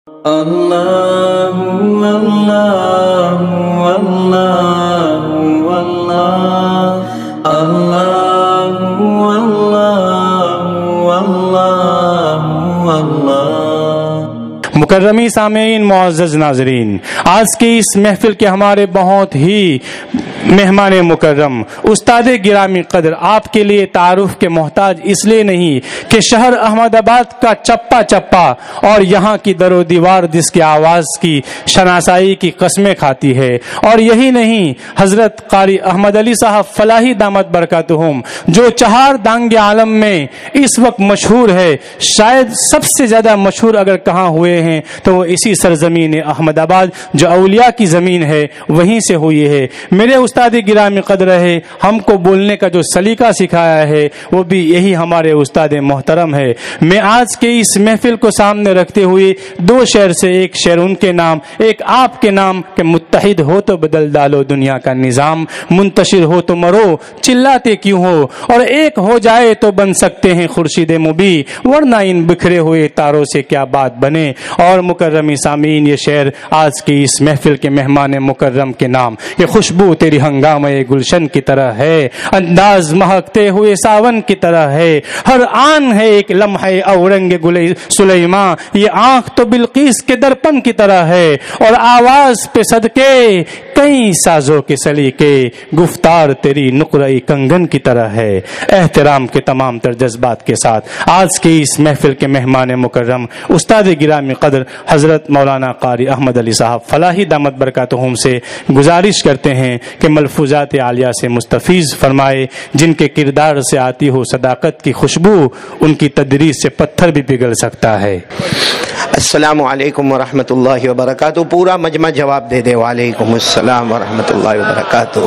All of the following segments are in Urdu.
اللہ اللہ اللہ اللہ اللہ اللہ اللہ۔ مکرمی سامعین، معزز ناظرین، آج کی اس محفل کے ہمارے بہت ہی مہمان مکرم استاد گرامی قدر آپ کے لیے تعارف کے محتاج اس لیے نہیں کہ شہر احمد آباد کا چپا چپا اور یہاں کی در و دیوار جس کی آواز کی شناسائی کی قسمیں کھاتی ہے، اور یہی نہیں، حضرت قاری احمد علی صاحب فلاحی دامت برکاتہم جو چہار دانگ عالم میں اس وقت مشہور ہے، شاید سب سے زیادہ مشہور اگر کہاں ہوئے ہیں تو وہ اسی سرزمین احمد آباد جو اولیاء کی زمین ہے وہیں سے ہوئی ہے۔ میرے استاد گرامی قدر ہے، ہم کو بولنے کا جو سلیقہ سکھایا ہے وہ بھی یہی ہمارے استاد محترم ہے۔ میں آج کے اس محفل کو سامنے رکھتے ہوئے دو شعر سے، ایک شعر ان کے نام، ایک آپ کے نام، کہ متحد ہو تو بدل ڈالو دنیا کا نظام، منتشر ہو تو مرو چلاتے کیوں ہو، اور ایک ہو جائے تو بن سکتے ہیں خورشید مبی، ورنہ ان بکھرے ہوئے تاروں سے کیا بات بنے۔ اور مکرمی سامعین، یہ شعر آج کی اس محفل کے مہمان مکرم کے نام، یہ خوشبو تیری ہنگامہ گلشن کی طرح ہے، انداز مہکتے ہوئے ساون کی طرح ہے، ہر آن ہے ایک لمحہ اورنگ سلیماں، یہ آنکھ تو بلقیس کے درپن کی طرح ہے، اور آواز پہ صدقے کئی سازوں کے سلیقے، گفتار تیری نقرۂ کنگن کی طرح ہے۔ احترام کے تمام تر جذبات کے ساتھ آج کی اس محفل کے مہمان مکرم استاد گرامی قدر حضرت مولانا قاری احمد علی صاحب فلاحی دامت برکاتہم سے گزارش کرتے ہیں کہ ملفوظات عالیہ سے مستفیض فرمائے، جن کے کردار سے آتی ہو صداقت کی خوشبو، ان کی تدریس سے پتھر بھی پگھل سکتا ہے۔ السلام علیکم ورحمۃ اللہ وبرکاتہ۔ پورا مجمع جواب دے دے، وعلیکم السلام ورحمۃ اللہ وبرکاتہ۔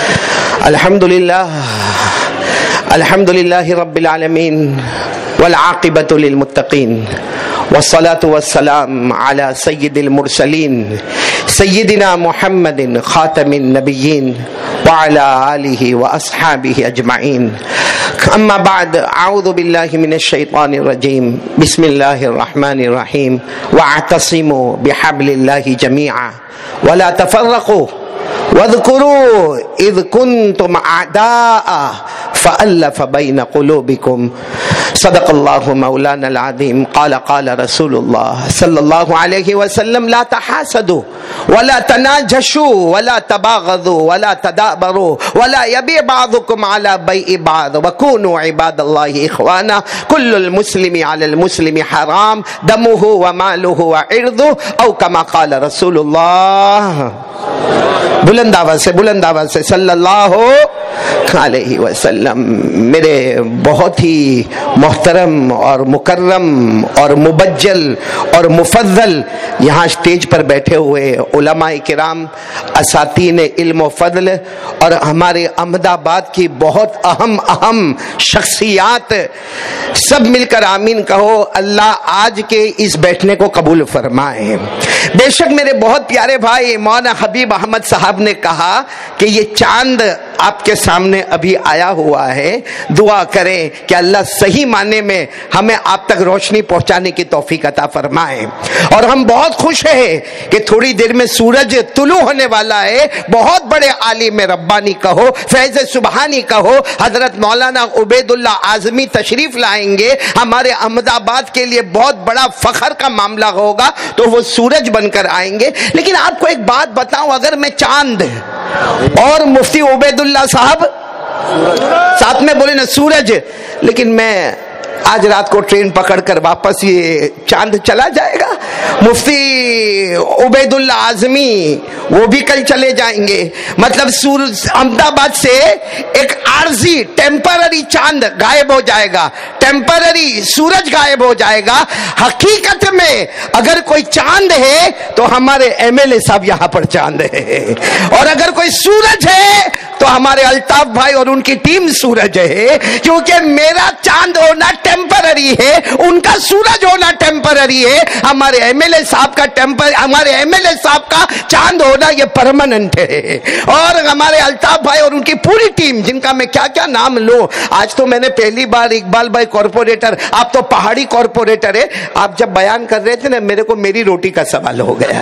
الحمد للہ رب العالمین والعاقبۃ للمتقین، والصلاة والسلام على سید المرسلین سیدنا محمد خاتم النبیین وعلى آلہ واصحابہ اجمعین، اما بعد، اعوذ باللہ من الشیطان الرجیم، بسم اللہ الرحمن الرحیم، واعتصموا بحبل اللہ جميعا ولا تفرقوا واذکروا اذ کنتم اعداء فألف بین قلوبکم، صدق اللہ مولانا العظیم۔ قال رسول اللہ صلی اللہ علیہ وسلم، لا تحاسدوا ولا تناجشوا ولا تباغضوا ولا تدابروا ولا يبيع بعضكم على بيع بعض وكونوا عباد الله اخوانا، كل المسلم على المسلم حرام دمه وماله وعرضه، او كما قال رسول اللہ، بلند آواز سے صلی اللہ علیہ وسلم۔ میرے بہت ہی محترم اور مکرم اور مبجل اور مفضل یہاں اسٹیج پر بیٹھے ہوئے علماء کرام، اساتین علم و فضل، اور ہمارے احمد آباد کی بہت اہم شخصیات، سب مل کر آمین کہو۔ اللہ آج کے اس بیٹھنے کو قبول فرمائے۔ بے شک میرے بہت پیارے بھائی مولانا حبیب احمد صاحب نے کہا کہ یہ چاند آپ کے سامنے ابھی آیا ہوا ہے، دعا کریں کہ اللہ صحیح معنی میں ہمیں آپ تک روشنی پہنچانے کی توفیق عطا فرمائے۔ اور ہم بہت خوش ہیں کہ تھوڑی دیر میں سورج طلوع ہونے والا ہے۔ بہت بڑے عالم ربانی کہو، فیض سبحانی کہو، حضرت مولانا عبید اللہ اعظمی تشریف لائیں گے، ہمارے احمد آباد کے لیے بہت بڑا فخر کا معاملہ ہوگا، تو وہ سورج بن کر آئیں گے۔ لیکن آپ کو ایک بات بتاؤں، اگر میں چاند اور مفتی عبید اللہ صاحب ساتھ میں بولے نا سورج، لیکن میں آج رات کو ٹرین پکڑ کر واپس یہ چاند چلا جائے گا، مفتی عبید اللہ اعظمی وہ بھی کل چلے جائیں گے، مطلب احمد آباد سے ایک عارضی ٹیمپرری چاند غائب ہو جائے گا، ٹیمپرری سورج غائب ہو جائے گا۔ حقیقت میں اگر کوئی چاند ہے تو ہمارے ایم ایل اے صاحب یہاں پر چاند ہے، اور اگر کوئی سورج ہے تو ہمارے الطاف بھائی اور ان کی ٹیم سورج ہے، کیونکہ میرا چاند ہونا टेम्पररी है, उनका सूरज होना टेम्पररी है, हमारे एमएलए साहब का चांद होना ये परमानेंट है। और हमारे अल्ताफ भाई और उनकी पूरी टीम, जिनका मैं क्या क्या नाम लूं, आज तो मैंने पहली बार इकबाल भाई कॉर्पोरेटर, आप तो पहाड़ी कॉर्पोरेटर है, आप जब बयान कर रहे थे ना, मेरे को मेरी रोटी का सवाल हो गया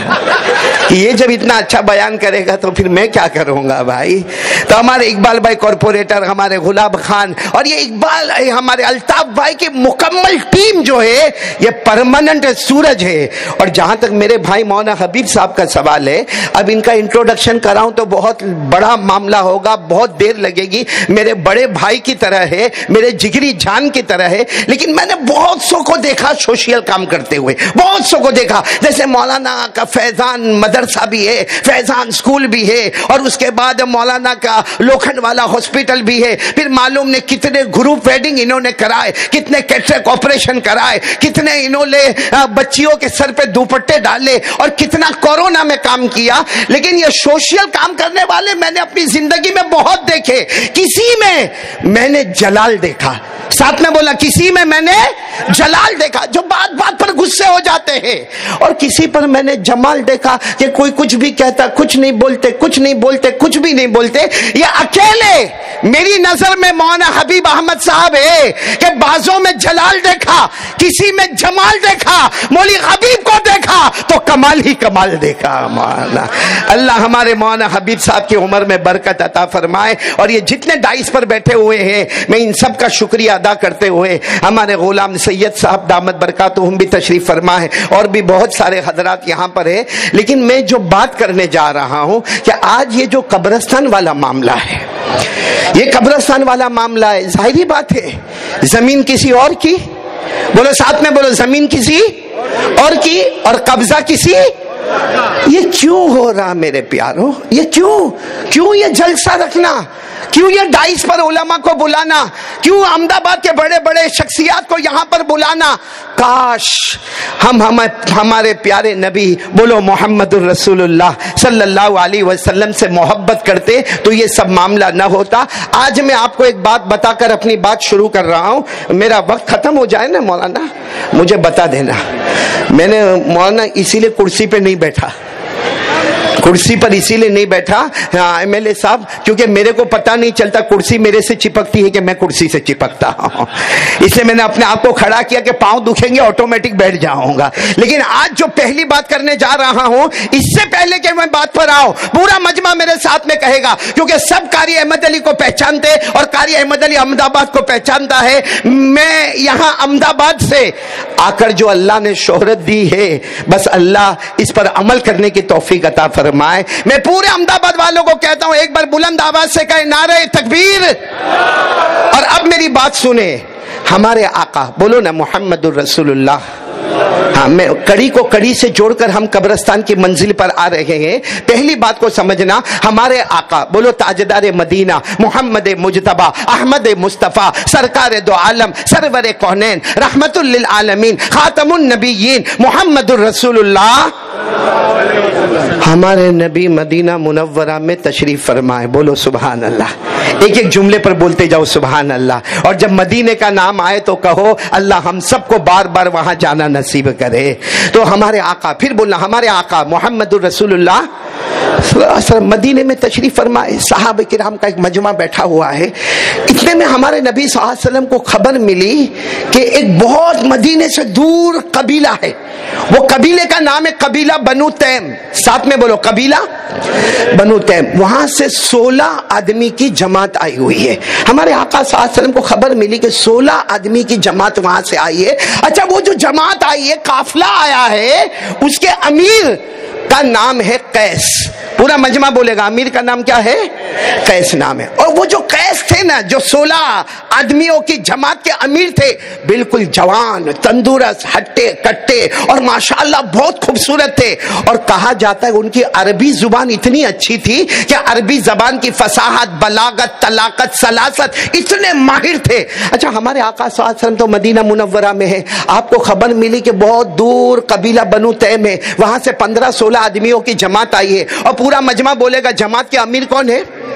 कि ये जब इतना अच्छा बयान करेगा तो फिर मैं क्या करूंगा भाई। तो हमारे इकबाल भाई कॉर्पोरेटर, हमारे गुलाब खान और ये इकबाल, हमारे अल्ताफ भाई की मुकम्मल टीम जो है ये परमानेंट सूरज है। और जहां तक मेरे भाई मौलाना हबीब साहब का सवाल है, अब इनका इंट्रोडक्शन कराऊं तो बहुत बड़ा मामला होगा, बहुत देर लगेगी। मेरे बड़े भाई की तरह है, मेरे जिगरी जान की तरह है, लेकिन मैंने बहुत सौ को देखा सोशल काम करते हुए, बहुत सौ को देखा। जैसे मौलाना का फैजान मदरसा भी है, फैजान स्कूल भी है, और उसके बाद मौलाना का लोखंड वाला हॉस्पिटल भी है। फिर मालूम ने कितने ग्रुप वेडिंग इन्होंने कराए, कितने कैटरेक्ट ऑपरेशन कराए, कितने इन्होंने बच्चियों के सर पे दुपट्टे डाले, और कितना कोरोना में काम किया। लेकिन ये सोशल काम करने वाले मैंने अपनी जिंदगी में बहुत देखे। किसी में मैंने जलाल देखा, साथ में बोला, किसी में मैंने जलाल देखा जो बात बात पर गुस्से हो जाते हैं, और किसी पर मैंने जमाल देखा कि कोई कुछ भी कहता, कुछ नहीं बोलते, कुछ नहीं बोलते, कुछ भी नहीं बोलते। ये अकेले मेरी नजर में मौलाना हबीब अहमद साहब है कि बाजों में जलाल देखा, किसी में जमाल देखा, मौली हबीब को देखा तो कमाल ही कमाल देखा। मौलाना, अल्लाह हमारे मौलाना हबीब साहब की उम्र में बरकत अता फरमाए। और ये जितने डाइस पर बैठे हुए हैं, मैं इन सब का शुक्रिया अदा करते हुए, हमारे गुलाम सैयद साहब दामद बरकातुहुम भी तशरीफ फरमा है, और भी बहुत सारे हजरात यहाँ पर है। लेकिन मैं जो बात करने जा रहा हूँ कि आज ये जो कब्रिस्तान वाला मामला है, ये कब्रिस्तान वाला मामला है, जाहिर बात है जमीन किसी और की, बोलो साथ में बोलो, जमीन किसी और की और कब्जा किसी। ये क्यों हो रहा मेरे प्यारों, ये क्यों ये जलसा रखना, क्यों ये डाइस पर उलमा को बुलाना, क्यों अहमदाबाद के बड़े बड़े शख्सियात को यहाँ पर बुलाना। काश हम हमारे प्यारे नबी, बोलो मोहम्मदुर रसूलुल्लाह सल्लल्लाहु अलैहि वसल्लम से मोहब्बत करते तो ये सब मामला न होता। आज मैं आपको एक बात बताकर अपनी बात शुरू कर रहा हूँ। मेरा वक्त खत्म हो जाए ना मौलाना, मुझे बता देना। मैंने मौलाना इसीलिए कुर्सी पे नहीं बैठा, कुर्सी पर इसीलिए नहीं बैठा एमएलए साहब, क्योंकि मेरे को पता नहीं चलता कुर्सी मेरे से चिपकती है कि मैं कुर्सी से चिपकता हूं। इसलिए मैंने अपने आप को खड़ा किया कि पांव दुखेंगे ऑटोमेटिक बैठ जाऊंगा। लेकिन आज जो पहली बात करने जा रहा हूं, इससे पहले कि मैं बात पर आऊं, पूरा मजमा मेरे साथ में कहेगा, क्योंकि सब कारी अहमद अली को पहचानते और कारी अहमद अली अहमदाबाद को पहचानता है। मैं यहां अहमदाबाद से आकर जो अल्लाह ने शोहरत दी है, बस अल्लाह इस पर अमल करने की तौफीक अता फरमाए। मैं पूरे अहमदाबाद वालों को कहता हूं, एक बार बुलंद आवाज से कहे नारे तकबीर। और अब मेरी बात सुने, हमारे आका, बोलो ना मोहम्मदुर रसूलुल्लाह। हाँ, मैं कड़ी को कड़ी से जोड़कर हम कब्रिस्तान की मंजिल पर आ रहे हैं। पहली बात को समझना, हमारे आका, बोलो ताजदार मदीना मोहम्मद मुजतबा अहमद मुस्तफ़ा सरकार दो आलम सरवर कौनैन रहमतुल लिल आलमीन खातमुन नबीयीन मोहम्मदुर रसूलुल्लाह, हमारे नबी मदीना मुनव्वरा में तशरीफ फरमाए। बोलो सुभान अल्लाह। एक एक जुमले पर बोलते जाओ सुभान अल्लाह। और जब मदीने का नाम आए तो कहो अल्लाह हम सबको बार बार वहां जाना नसीब करे। तो हमारे आका, फिर बोलना, हमारे आका मोहम्मदुर रसूलुल्लाह मदीने में तशरीफ फरमाए। सहाबा किराम का एक मजमा बैठा हुआ है। इतने में हमारे नबी सल्लल्लाहु अलैहि वसल्लम को खबर मिली कि एक बहुत मदीने से दूर कबीला है, वो कबीले का नाम है कबीला बनु तैम। साथ में बोलो, कबीला बनु तैम। वहां से 16 आदमी की जमात आई हुई है। हमारे आका सल्लल्लाहु अलैहि वसल्लम को खबर मिली कि 16 आदमी की जमात वहां से आई है। अच्छा, वो जो जमात आई है, काफिला आया है, उसके अमीर का नाम है कैस। पूरा मजमा बोलेगा, अमीर का नाम क्या है? कैस नाम है। और वो जो कैस थे ना, जो 16 आदमियों की जमात के अमीर थे, बिल्कुल जवान, तंदुरुस्त, हट्टे कट्टे और माशाअल्लाह बहुत खूबसूरत थे। और कहा जाता है उनकी अरबी जुबान इतनी अच्छी थी कि अरबी जबान की फसाहत, बलागत, तलाकत, सलासत इतने माहिर थे। अच्छा, हमारे आका सल्लल्लाहु अलैहि वसल्लम तो मदीना मुनव्वरा में है। आपको खबर मिली कि बहुत दूर कबीला बनु तैम है, वहां से 15-16 आदमियों की जमात आई है। और पूरा मजमा बोलेगा जमात के अमीर कौन है?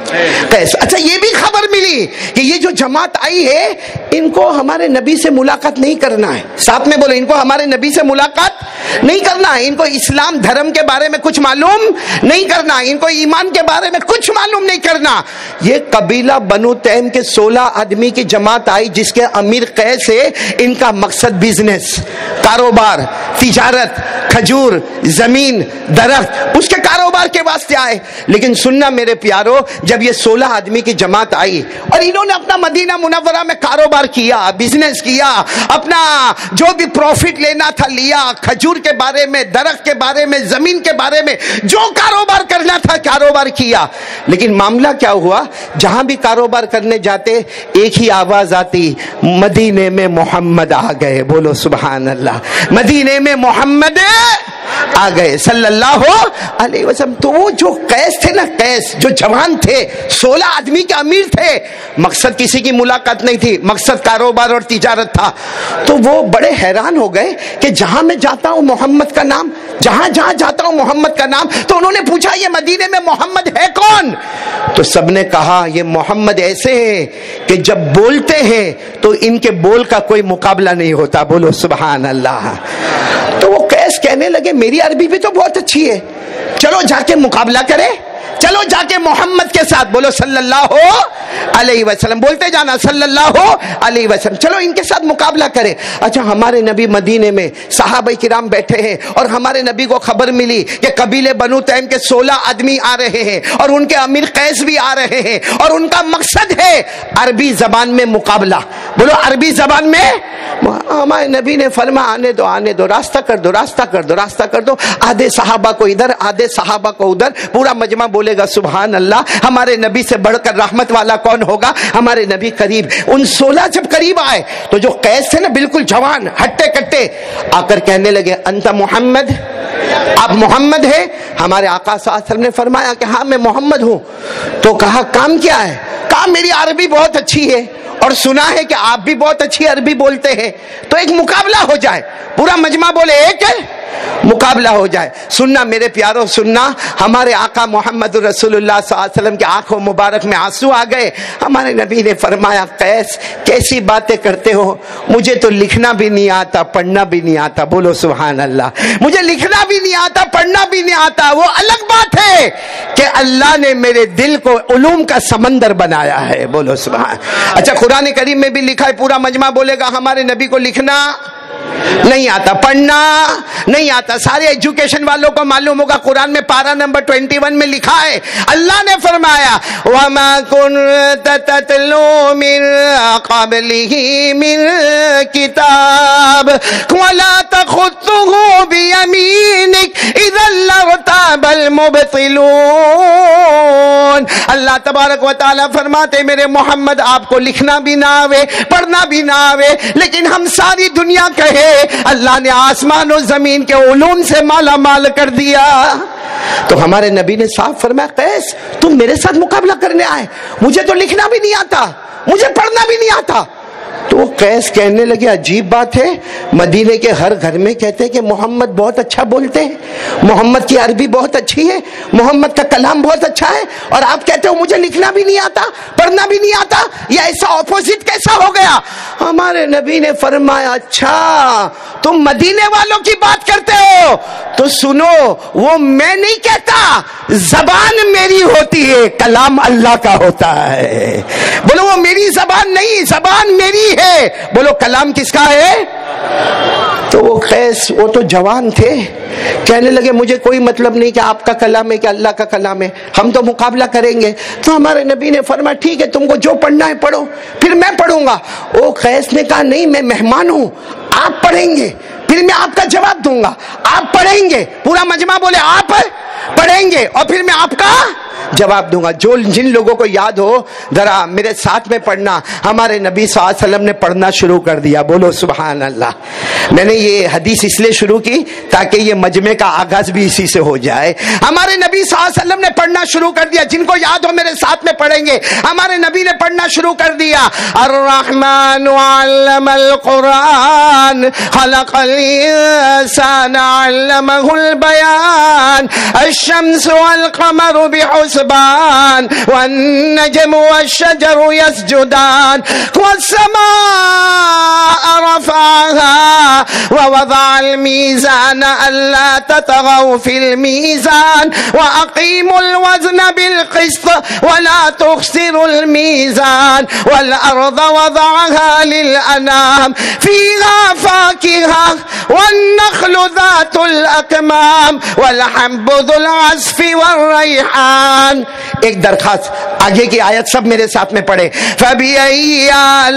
قیس. اچھا یہ بھی خبر ملی کہ یہ جو جماعت آئی ہے ان کو ہمارے نبی سے ملاقات نہیں کرنا ہے. ساتھ میں بولے ان کو ہمارے نبی سے ملاقات نہیں کرنا ہے, ان کو اسلام دھرم کے بارے میں کچھ معلوم نہیں کرنا, ان کو ایمان کے بارے میں کچھ معلوم نہیں کرنا. یہ قبیلہ بنو تیم کے 16 آدمی کی جماعت آئی جس کے امیر قیس ہے. ان کا مقصد بزنس, کاروبار, تجارت, کھجور, زمین, درخت, اس کے کاروبار کے واسطے آئے. لیکن سننا میرے پیارو, جب یہ 16 آدمی کی جماعت آئی اور انہوں نے اپنا مدینہ منورہ میں کاروبار کیا, بزنس کیا, اپنا جو بھی پروفٹ لینا تھا لیا, کھجور کے بارے میں, درخت کے بارے میں, زمین کے بارے میں جو کاروبار کرنا تھا کاروبار کیا. لیکن معاملہ کیا ہوا, جہاں بھی کاروبار کرنے جاتے ایک ہی آواز آتی, مدینے میں محمد آ گئے. بولو سبحان اللہ, مدینے میں محمد آ گئے صلی اللہ علیہ وسلم. تو وہ جو قیس تھے نا, قیس جو جوان تھے, 16 آدمی کے امیر تھے, مقصد کسی کی ملاقات نہیں تھی, مقصد کاروبار اور تجارت تھا. تو وہ بڑے حیران ہو گئے کہ جہاں میں جاتا ہوں محمد کا نام, جہاں جہاں جاتا ہوں محمد کا نام. تو انہوں نے پوچھا یہ مدینے میں محمد ہے کون؟ تو سب نے کہا یہ محمد ایسے ہیں کہ جب بولتے ہیں تو ان کے بول کا کوئی مقابلہ نہیں ہوتا. بولو سبحان اللہ. تو وہ قیس کہنے لگے میری عربی بھی تو بہت اچھی ہے, چلو جا کے مقابلہ کرے, چلو جا کے محمد کے ساتھ بولو صلی اللہ علیہ وسلم, بولتے جانا صلی اللہ علیہ وسلم, چلو ان کے ساتھ مقابلہ کرے. اچھا ہمارے نبی مدینے میں صحابہ کرام بیٹھے ہیں اور ہمارے نبی کو خبر ملی کہ قبیلے بنو تیم کے 16 آدمی آ رہے ہیں اور ان کے امیر قیس بھی آ رہے ہیں اور ان کا مقصد ہے عربی زبان میں مقابلہ. بولو عربی زبان میں. ہمارے نبی نے فرمایا آنے دو, آنے دو, راستہ کر دو, راستہ کر دو, راستہ کر دو. آدھے صحابہ کو ادھر, آدھے صحابہ کو ادھر. پورا مجمع بولے گا سبحان اللہ. ہمارے نبی سے بڑھ کر رحمت والا کون ہوگا؟ ہمارے نبی قریب. ان 16 جب قریب آئے تو جو قیس تھے نا بالکل جوان ہٹے کٹے, آ کر کہنے لگے انت محمد, آپ محمد ہیں؟ ہمارے آقا صلی اللہ علیہ وسلم نے فرمایا کہ ہاں میں محمد ہوں. تو کہا کام کیا ہے؟ کہا میری عربی بہت اچھی ہے اور سنا ہے کہ آپ بھی بہت اچھی عربی بولتے ہیں, تو ایک مقابلہ ہو جائے. پورا مجمع بولے ایک مقابلہ ہو جائے. سننا میرے پیاروں, سننا. ہمارے آقا محمد رسول اللہ صلی اللہ علیہ وسلم کے آنکھوں مبارک میں آنسو آ گئے. ہمارے نبی نے فرمایا قیس کیسی باتیں کرتے ہو, مجھے تو لکھنا بھی نہیں آتا, پڑھنا بھی نہیں آتا. بولو سبحان اللہ. مجھے لکھنا بھی نہیں آتا, پڑھنا بھی نہیں آتا. وہ الگ بات ہے کہ اللہ نے میرے دل کو علوم کا سمندر بنایا ہے. بولو سبحان. اچھا قرآن کریم میں بھی لکھا ہے, پورا مجمع بولے گا ہمارے نبی کو لکھنا نہیں آتا, پڑھنا نہیں آتا. سارے ایجوکیشن والوں کو معلوم ہوگا قرآن میں پارہ نمبر 21 میں لکھا ہے, اللہ نے فرمایا وَمَا كُنْتَ تَتْلُو مِن قَبْلِهِ مِن كِتَابٍ وَلَا تَخُطُّهُ بِيَمِينِكَ إِذًا لَارْتَابَ الْمُبْطِلُونَ. اللہ تبارک و تعالیٰ فرماتے میرے محمد آپ کو لکھنا بھی نہ آوے, پڑھنا بھی نہ آوے, لیکن ہم ساری دنیا کہے اللہ نے آسمان و زمین کے علوم سے مالا مال کر دیا. تو ہمارے نبی نے صاف فرمایا قیس تم میرے ساتھ مقابلہ کرنے آئے, مجھے تو لکھنا بھی نہیں آتا, مجھے پڑھنا بھی نہیں آتا. تو وہ قیس کہنے لگے عجیب بات ہے, مدینے کے ہر گھر میں کہتے ہیں کہ محمد بہت اچھا بولتے ہیں, محمد کی عربی بہت اچھی ہے, محمد کا کلام بہت اچھا ہے, اور آپ کہتے ہو مجھے لکھنا بھی نہیں آتا, پڑھنا بھی نہیں آتا. یہ ایسا اپوزٹ کیسا ہو گیا؟ ہمارے نبی نے فرمایا اچھا تم مدینے والوں کی بات کرتے ہو تو سنو, وہ میں نہیں کہتا, زبان میری ہوتی ہے, کلام اللہ کا ہوتا ہے. بولو وہ میری زبان نہیں, زبان میری ہے. بولو کلام کس کا ہے؟ تو وہ قیس وہ تو جوان تھے, کہنے لگے مجھے کوئی مطلب نہیں کہ آپ کا کلام ہے کہ اللہ کا کلام ہے, ہم تو مقابلہ کریں گے. تو ہمارے نبی نے فرمایا ٹھیک ہے تم کو جو پڑھنا ہے پڑھو, پھر میں پڑھوں گا. وہ قیس نے کہا نہیں میں مہمان ہوں, آپ پڑھیں گے پھر میں آپ کا جواب دوں گا. آپ پڑھیں گے, پورا مجمع بولے آپ پڑھیں گے اور پھر میں آپ کا جواب دوں گا. جن لوگوں کو یاد ہو ذرا میرے ساتھ میں پڑھنا. ہمارے نبی صلی اللہ علیہ وسلم نے پڑھنا شروع کر دیا. بولو سبحان اللہ. میں نے یہ حدیث اس لیے شروع کی تاکہ یہ مجمع کا آغاز بھی اسی سے ہو جائے. ہمارے نبی صلی اللہ علیہ وسلم نے پڑھنا شروع کر دیا. جن کو یاد ہو میرے ساتھ میں پڑھیں گے. ہمارے نبی نے پڑھنا شروع کر دیا. الرحمن علم القرآن خلق الانسان علمه البیان الشمس والقمر بحسبان الحسبان والنجم والشجر يسجدان والسماء رفعها ووضع الميزان ألا تطغوا في الميزان وأقيموا الوزن بالقسط ولا تخسروا الميزان والأرض وضعها للأنام فيها فاكهة والنخل ذات الأكمام والحب ذو العصف والريحان. ایک درخواست, آگے کی آیت سب میرے ساتھ میں پڑھے. فَبِأَيِّ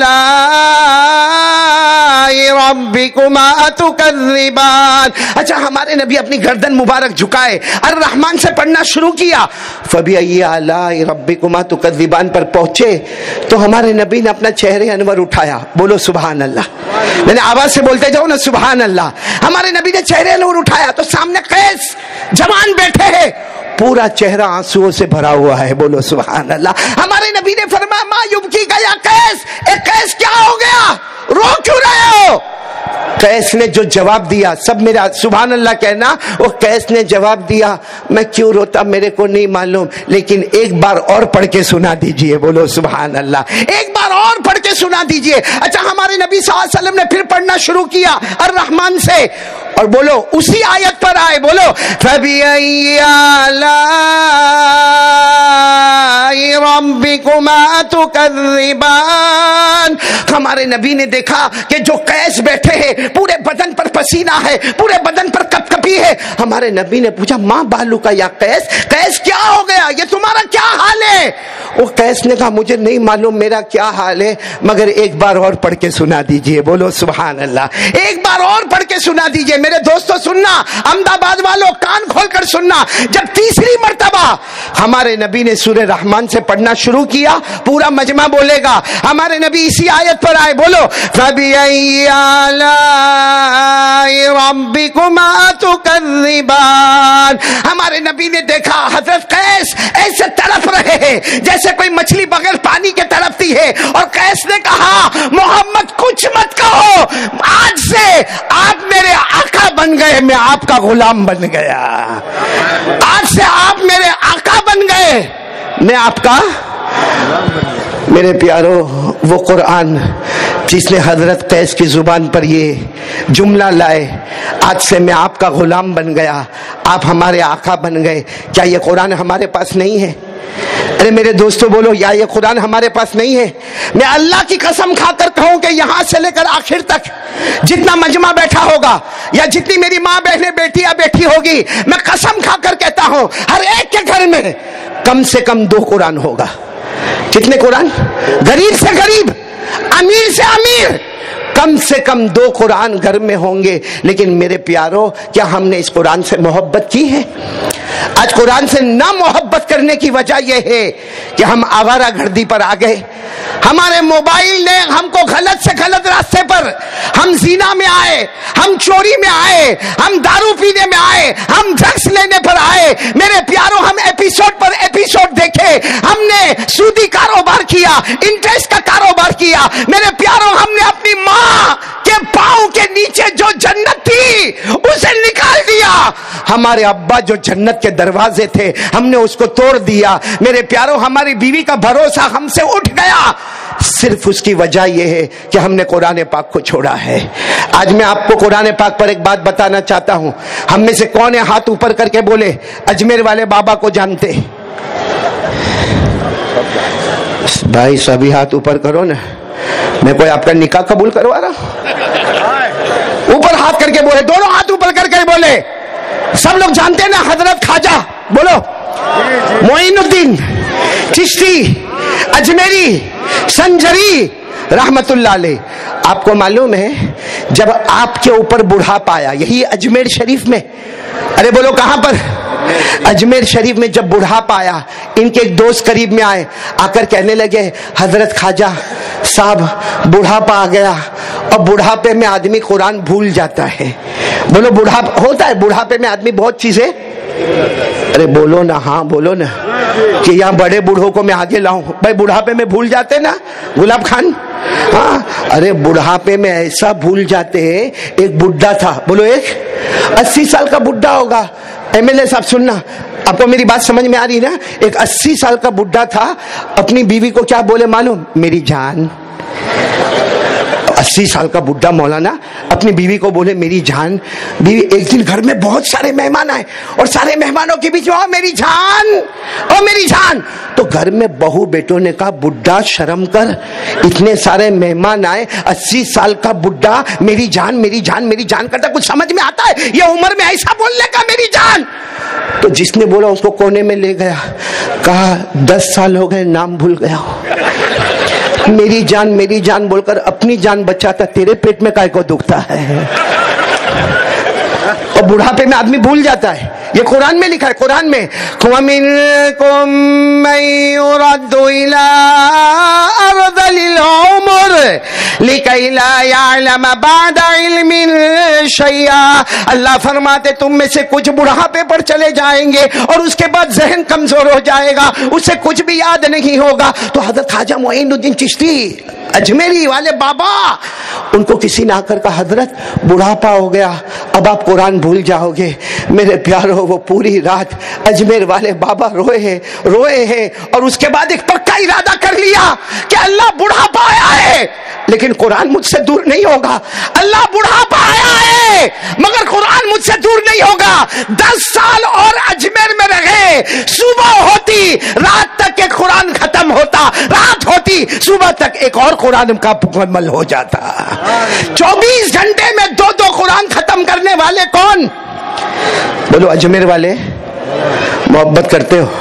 آلَاءِ رَبِّكُمَا تُكَذِّبَانِ. اچھا ہمارے نبی اپنی گردن مبارک جھکائے الرحمن سے پڑھنا شروع کیا. فَبِأَيِّ آلَاءِ رَبِّكُمَا تُكَذِّبَانِ پر پہنچے تو ہمارے نبی نے اپنا چہرے انور اٹھایا. بولو سبحان اللہ. میں نے آواز سے بولتے جاؤ نا سبحان اللہ. ہمارے نبی نے چہرے انور اٹھایا تو سامنے قیس جوان بیٹھے ہیں, پورا چہرہ آنسوؤں سے بھرا ہوا ہے. بولو سبحان اللہ. ہمارے نبی نے فرمایا ما یبکی کا یا قیس, اے قیس کیا ہو گیا, رو کیوں رہے ہو؟ قیس نے جو جواب دیا, سب میرا سبحان اللہ کہنا. وہ قیس نے جواب دیا میں کیوں روتا میرے کو نہیں معلوم, لیکن ایک بار اور پڑھ کے سنا دیجئے. بولو سبحان اللہ. ایک بار اور پڑھ کے سنا دیجئے. اچھا ہمارے نبی صلی اللہ علیہ وسلم نے پھر پڑھنا شروع کیا الرحمن سے, اور بولو اسی آیت پر آئے. بولو فَبِأَيِّ آلَاءِ رَبِّكُمَا تُكَذِّبَانِ. ہمارے نبی نے دیکھا کہ جو قیس بیٹھے ہیں پورے بدن پر پسینہ ہے, پورے بدن پر کپ کپی ہے. ہمارے نبی نے پوچھا ماں بالو کا یا قیس, قیس کیا ہو گیا, یہ تمہارا کیا حال ہے؟ وہ قیس نے کہا مجھے نہیں معلوم میرا کیا حال ہے, مگر ایک بار اور پڑھ کے سنا دیجئے. بولو سبحان اللہ. ایک بار اور پڑھ کے سنا دیجئے. میرے دوستو سننا, احمد آباد والوں کان کھول کر سننا. جب تیسری مرتبہ ہمارے نبی نے سورہ رحمان سے پڑھنا شروع کیا, پورا مجمع بولے گا. ہمارے نبی اسی آیت پر آئے. بولو فَبِأَيِّ آلَاءِ رَبِّكُمَا تُكَذِّبَانِ. ہمارے نبی نے دیکھا حضرت قیس ایسے تڑپ رہے ہیں جیسے کوئی مچھلی بغیر پانی کے تڑپتی ہے, اور قیس نے کہا محمد کچھ مت کہو, آج سے آپ میرے آقا بن گئے, میں آپ کا غلام بن گیا. آج سے آپ میرے آقا بن گئے, میں آپ کا. میرے پیارو, وہ قرآن جس نے حضرت قیس کی زبان پر یہ جملہ لائے, آج سے میں آپ کا غلام بن گیا, آپ ہمارے آقا بن گئے, کیا یہ قرآن ہمارے پاس نہیں ہے؟ ارے میرے دوستو بولو یا یہ قرآن ہمارے پاس نہیں ہے؟ میں اللہ کی قسم کھا کر کہوں کہ یہاں سے لے کر آخر تک جتنا مجمع بیٹھا ہوگا یا جتنی میری ماں بہنیں بیٹیاں بیٹھی ہوگی, میں قسم کھا کر کہتا ہوں ہر ایک کے گھر میں کم سے کم 2 قرآن ہوگا. کتنے قرآن؟ غریب سے غریب, امیر سے امیر, کم سے کم 2 قرآن گھر میں ہوں گے. لیکن میرے پیارو, کیا ہم نے اس قرآن سے محبت کی ہے؟ آج قرآن سے نہ محبت کرنے کی وجہ یہ ہے کہ ہم آوارہ گردی پر آ گئے. ہمارے موبائل نے ہم کو غلط سے غلط راستے پر, ہم زنا میں آئے, ہم چوری میں آئے, ہم دارو پینے میں آئے, ہم ڈرگس لینے پر آئے. میرے پیارو, ہم ایپیسوڈ پر ایپیسوڈ دیکھے, ہم نے سودی کاروبار کیا, انٹرسٹ کا کاروبار کیا. میرے پیارو, ہم نے اپنی ماں کے پاؤں کے نیچے جو جنت تھی اسے نکال دیا. ہمارے ابا جو جنت کے دروازے تھے ہم نے اس کو توڑ دیا. میرے پیارو, ہماری بیوی کا بھروسہ ہم سے اٹھ گیا, صرف اس کی وجہ یہ ہے کہ ہم نے قرآن پاک کو چھوڑا ہے. آج میں آپ کو قرآن پاک پر ایک بات بتانا چاہتا ہوں. ہم میں سے کون ہے ہاتھ اوپر کر کے بولے اجمیر والے بابا کو جانتے؟ بھائی سبھی ہاتھ اوپر کرو نا, میں کوئی آپ کا نکاح قبول کروا رہا ہوں؟ اوپر ہاتھ کر کے بولے, دونوں ہاتھ اوپر کر کے بولے. سب لوگ جانتے ہیں نا حضرت خواجہ, بولو معین الدین چشتی اجمیری سنجری رحمت اللہ علیہ. آپ کو معلوم ہے جب آپ کے اوپر بڑھاپا آیا, یہی اجمیر شریف میں, ارے بولو کہاں پر, اجمیر شریف میں جب بڑھاپا آیا, ان کے ایک دوست قریب میں آئے, آ کر کہنے لگے حضرت خواجہ صاحب بڑھاپا آ گیا, اور بڑھاپے میں آدمی قرآن بھول جاتا ہے. بولو بڑھاپا ہوتا ہے, بڑھاپے میں آدمی بہت چیزیں, ارے بولو نا, ہاں بولو نا, کہ یہاں بڑے بوڑھوں کو میں آگے لاؤں. بھائی بڑھاپے میں بھول جاتے نا گلاب خان, ہاں ارے بڑھاپے میں ایسا بھول جاتے ہیں. ایک بڈھا تھا, بولو ایک 80 سال کا بڈھا ہوگا, MLA साहब सुनना, आपको मेरी बात समझ में आ रही है ना? एक 80 साल का बुढ़ा था, अपनी बीवी को क्या बोले मालूम? मेरी जान। 80 साल का बुढ़ा मौलाना अपनी बीवी को बोले मेरी जान। बीवी, एक दिन घर में बहुत सारे मेहमान आए और सारे मेहमानों के बीच में ओ मेरी जान, ओ मेरी जान। तो घर में बहू बेटों ने कहा बुढ़ा शर्म कर, इतने सारे मेहमान आए, 80 साल का बुढ़ा मेरी जान मेरी जान मेरी जान करता, कुछ समझ में आता है ये उम्र में ऐसा बोलने का मेरी जान? तो जिसने बोला उसको कोने में ले गया, कहा 10 साल हो गए नाम भूल गया। मेरी जान बोलकर अपनी जान बचाता, तेरे पेट में काय को दुखता है? और बुढ़ापे में आदमी भूल जाता है। ये कुरान में लिखा है, कुरान में वमिनकुम मन युरद्दु इला अर्ज़लिल उम्र लिकै ला यअलम बअदा इल्मिन शैआ। अल्लाह फरमाते तुम में से कुछ बुढ़ापे पर चले जाएंगे और उसके बाद जहन कमजोर हो जाएगा, उसे कुछ भी याद नहीं होगा। तो हजरत ख्वाजा मोइनुद्दीन चिश्ती अजमेरी वाले बाबा, उनको किसी ने आकर कहा हजरत बुढ़ापा हो गया, अब आप कुरान भूल जाओगे। मेरे प्यारो, वो पूरी रात अजमेर वाले बाबा रोए हैं और उसके बाद एक पक्का इरादा कर लिया कि अल्लाह बुढ़ापा आया है लेकिन कुरान मुझसे दूर नहीं होगा। अल्लाह बुढ़ापा आया है मगर कुरान मुझसे दूर नहीं होगा। 10 साल और अजमेर में रहे, सुबह होती रात तक एक कुरान खत्म होता, रात होती सुबह तक एक और कुरान का मुकम्मल हो जाता। 24 घंटे में 2-2 कुरान खत्म करने वाले कौन? बोलो अजमेर वाले मोहब्बत करते हो?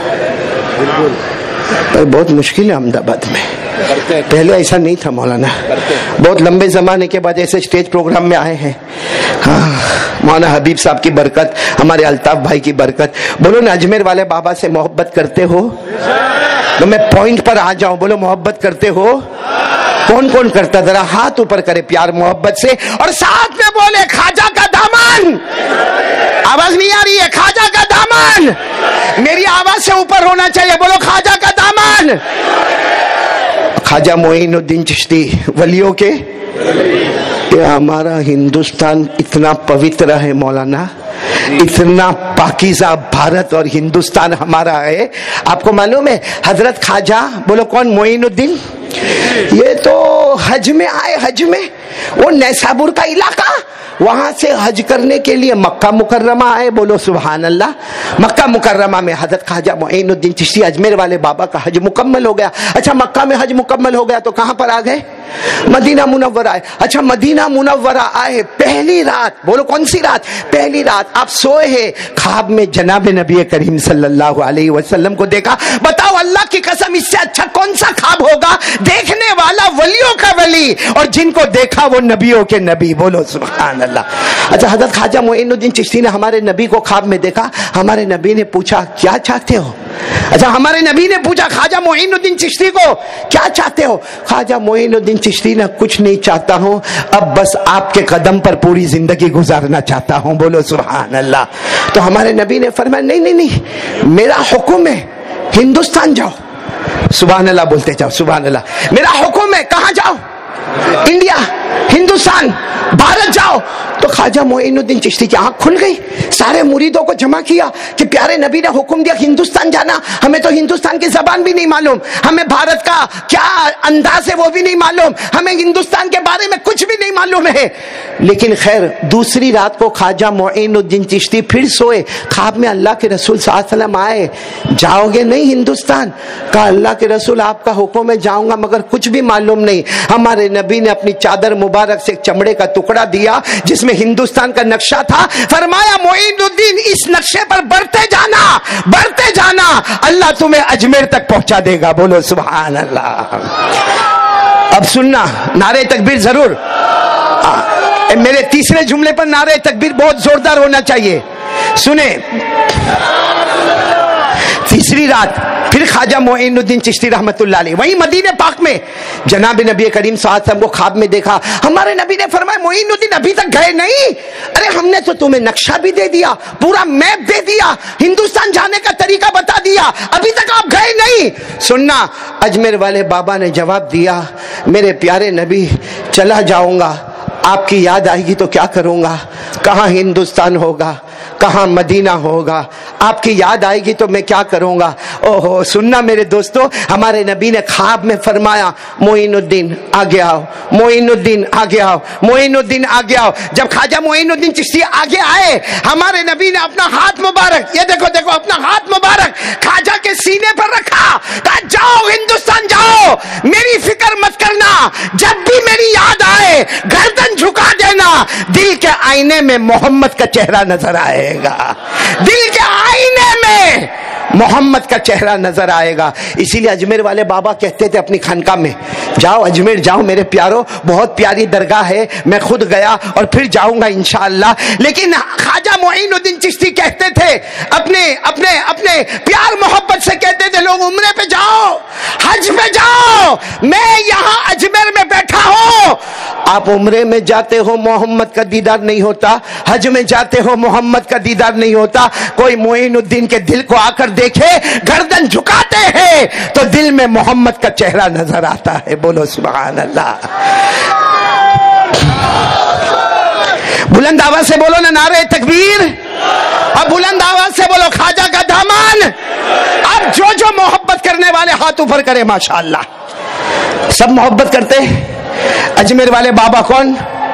पर बहुत मुश्किल है अहमदाबाद में, पहले ऐसा नहीं था मौलाना, बहुत लंबे जमाने के बाद ऐसे स्टेज प्रोग्राम में आए हैं। हाँ, मौलाना हबीब साहब की बरकत, हमारे अल्ताफ भाई की बरकत। बोलो ना अजमेर वाले बाबा से मोहब्बत करते हो? तो मैं पॉइंट पर आ जाऊं, बोलो मोहब्बत करते हो? कौन कौन करता, जरा हाथ ऊपर करे प्यार मोहब्बत से, और साथ में बोले ख्वाजा का दामन। आवाज नहीं आ रही है? ख्वाजा का दामन मेरी आवाज से ऊपर होना चाहिए, बोलो ख्वाजा का दामन। ख्वाजा मोइनुद्दीन चिश्ती वलियों के, ये हमारा हिंदुस्तान इतना पवित्र है मौलाना, इतना पाकीज़ा भारत और हिंदुस्तान हमारा है। आपको मालूम है हजरत ख्वाजा, बोलो कौन? मोइनुद्दीन। ये तो हज में आए, हज में वो नैसाबुर का इलाका, वहां से हज करने के लिए मक्का मुकर्रमा आए। बोलो सुभान अल्लाह। मक्का मुकर्रमा में हजरत ख्वाजा मोइनुद्दीन चिश्ती अजमेर वाले बाबा का हज मुकम्मल हो गया। अच्छा, मक्का में हज मुकम्मल हो गया तो कहां पर आ गए? मदीना मुनव्वरा आए। अच्छा, मदीना मुनव्वरा आए, पहली रात, बोलो कौन सी रात? पहली रात आप सोए हैं, ख्वाब में जनाब नबी करीम सल्लल्लाहु अलैहि वसल्लम को देखा। बताओ अल्लाह की कसम, इससे अच्छा कौन सा ख्वाब होगा? देखने वाला वलियों का वली और जिनको देखा वो नबियों के नबी। बोलो सुभान अल्लाह। अच्छा, हजरत ख्वाजा मोइनुद्दीन चिश्ती ने हमारे नबी को ख्वाब में देखा। हमारे नबी ने पूछा क्या चाहते हो? अच्छा, हमारे नबी ने पूछा ख्वाजा मोइनुद्दीन चिश्ती को क्या चाहते हो? ख्वाजा मोइनुद्दीन चिश्ती ने कुछ नहीं चाहता हूं, अब बस आपके कदम पर पूरी जिंदगी गुजारना चाहता हूं। बोलो सुभान अल्लाह। तो हमारे नबी ने फरमाया नहीं नहीं नहीं, मेरा हुक्म है हिंदुस्तान जाओ। सुभान अल्लाह बोलते जाओ, सुभान अल्लाह। मेरा हुक्म है, कहां जाओ? इंडिया, हिंदुस्तान, भारत जाओ। तो ख्वाजा मोइनुद्दीन चिश्ती की आंख खुल गई, सारे मुरीदों को जमा किया कि प्यारे नबी ने हुक्म दिया हिंदुस्तान जाना, हमें तो हिंदुस्तान की जबान भी नहीं मालूम, हमें भारत का क्या अंदाज है वो भी नहीं मालूम, हमें हिंदुस्तान के बारे में कुछ भी नहीं मालूम है। लेकिन खैर, दूसरी रात को ख्वाजा मोइनुद्दीन चिश्ती फिर सोए, ख्वाब में अल्लाह के रसूल सल्लल्लाहु अलैहि वसल्लम आए। जाओगे नहीं हिंदुस्तान? कहा अल्लाह के रसूल आपका हुक्म है जाऊंगा मगर कुछ भी मालूम नहीं। हमारे नबी ने अपनी चादर मुबारक से एक चमड़े का टुकड़ा दिया जिसमें हिंदुस्तान का नक्शा था। फरमाया मोइनुद्दीन इस नक्शे पर बढ़ते जाना, अल्लाह तुम्हें अजमेर तक पहुंचा देगा। बोलो सुभान अल्लाह। अब सुनना, नारे तकबीर जरूर। मेरे तीसरे जुमले पर नारे तकबीर बहुत जोरदार होना चाहिए। सुने, तीसरी रात फिर ख्वाजा मोइनुद्दीन चिश्ती रहमतुल्लाह अलैह वहीं मदीने पाक में जनाब नबी करीम सल्लल्लाहु अलैहि वसल्लम को ख्वाब में देखा। हमारे नबी ने फरमाया मोइनुद्दीन अभी तक गए नहीं? अरे हमने तो तुम्हें नक्शा भी दे दिया, पूरा मैप दे दिया, हिंदुस्तान जाने का तरीका बता दिया, अभी तक आप गए नहीं? सुनना, अजमेर वाले बाबा ने जवाब दिया, मेरे प्यारे नबी चला जाऊंगा آپ کی یاد آئے گی تو کیا کروں گا؟ کہاں ہندوستان ہوگا، کہاں مدینہ ہوگا؟ آپ کی یاد آئے گی تو میں کیا کروں گا؟ اوہو سننا میرے دوستو، ہمارے نبی نے خواب میں فرمایا معین الدین آگے آؤ، معین الدین آگے آؤ، معین الدین آگے آؤ۔ جب خواجہ معین الدین چشتی آگے آئے، ہمارے نبی نے اپنا ہاتھ مبارک، یہ دیکھو دیکھو اپنا ہاتھ مبارک خواجہ کے سینے پر رکھا، کہا جاؤ ہندوستان جاؤ، میری فکر مت کرنا، جب بھی میری یاد آئے گردن جھکا دینا، دل کے آئینے میں محمد کا چہرہ نظر آئے گا، دل کے آئینے میں محمد کا چہرہ نظر آئے گا۔ اسی لیے اجمیر والے بابا کہتے تھے اپنی خانقاہ میں، جاؤ اجمیر جاؤ میرے پیارو، بہت پیاری درگاہ ہے، میں خود گیا اور پھر جاؤں گا انشاءاللہ۔ لیکن خواجہ معین الدین چشتی کہتے تھے اپنے اپنے اپنے پیار محبت سے کہتے تھے لوگ عمرے پہ جاؤ، حج پہ جاؤ، میں یہاں اجمیر میں بیٹھا ہوں۔ آپ عمرے میں جاتے ہو محمد کا دیدار نہیں ہوتا، حج میں جاتے ہو محمد کا دیدار نہیں ہوتا۔ کوئی معین الدین کے دل کو آ کر دیکھے، گردن جھکاتے ہیں تو دل میں محمد کا چہرہ نظر آتا ہے۔ بولو سبحان اللہ، بلند آواز سے بولو نا نعرہ تکبیر، اب بلند آواز سے بولو خواجہ کا دامن۔ اب جو جو محبت کرنے والے ہاتھ اوپر کرے، ماشاءاللہ سب محبت کرتے۔ اجمیر والے بابا کون؟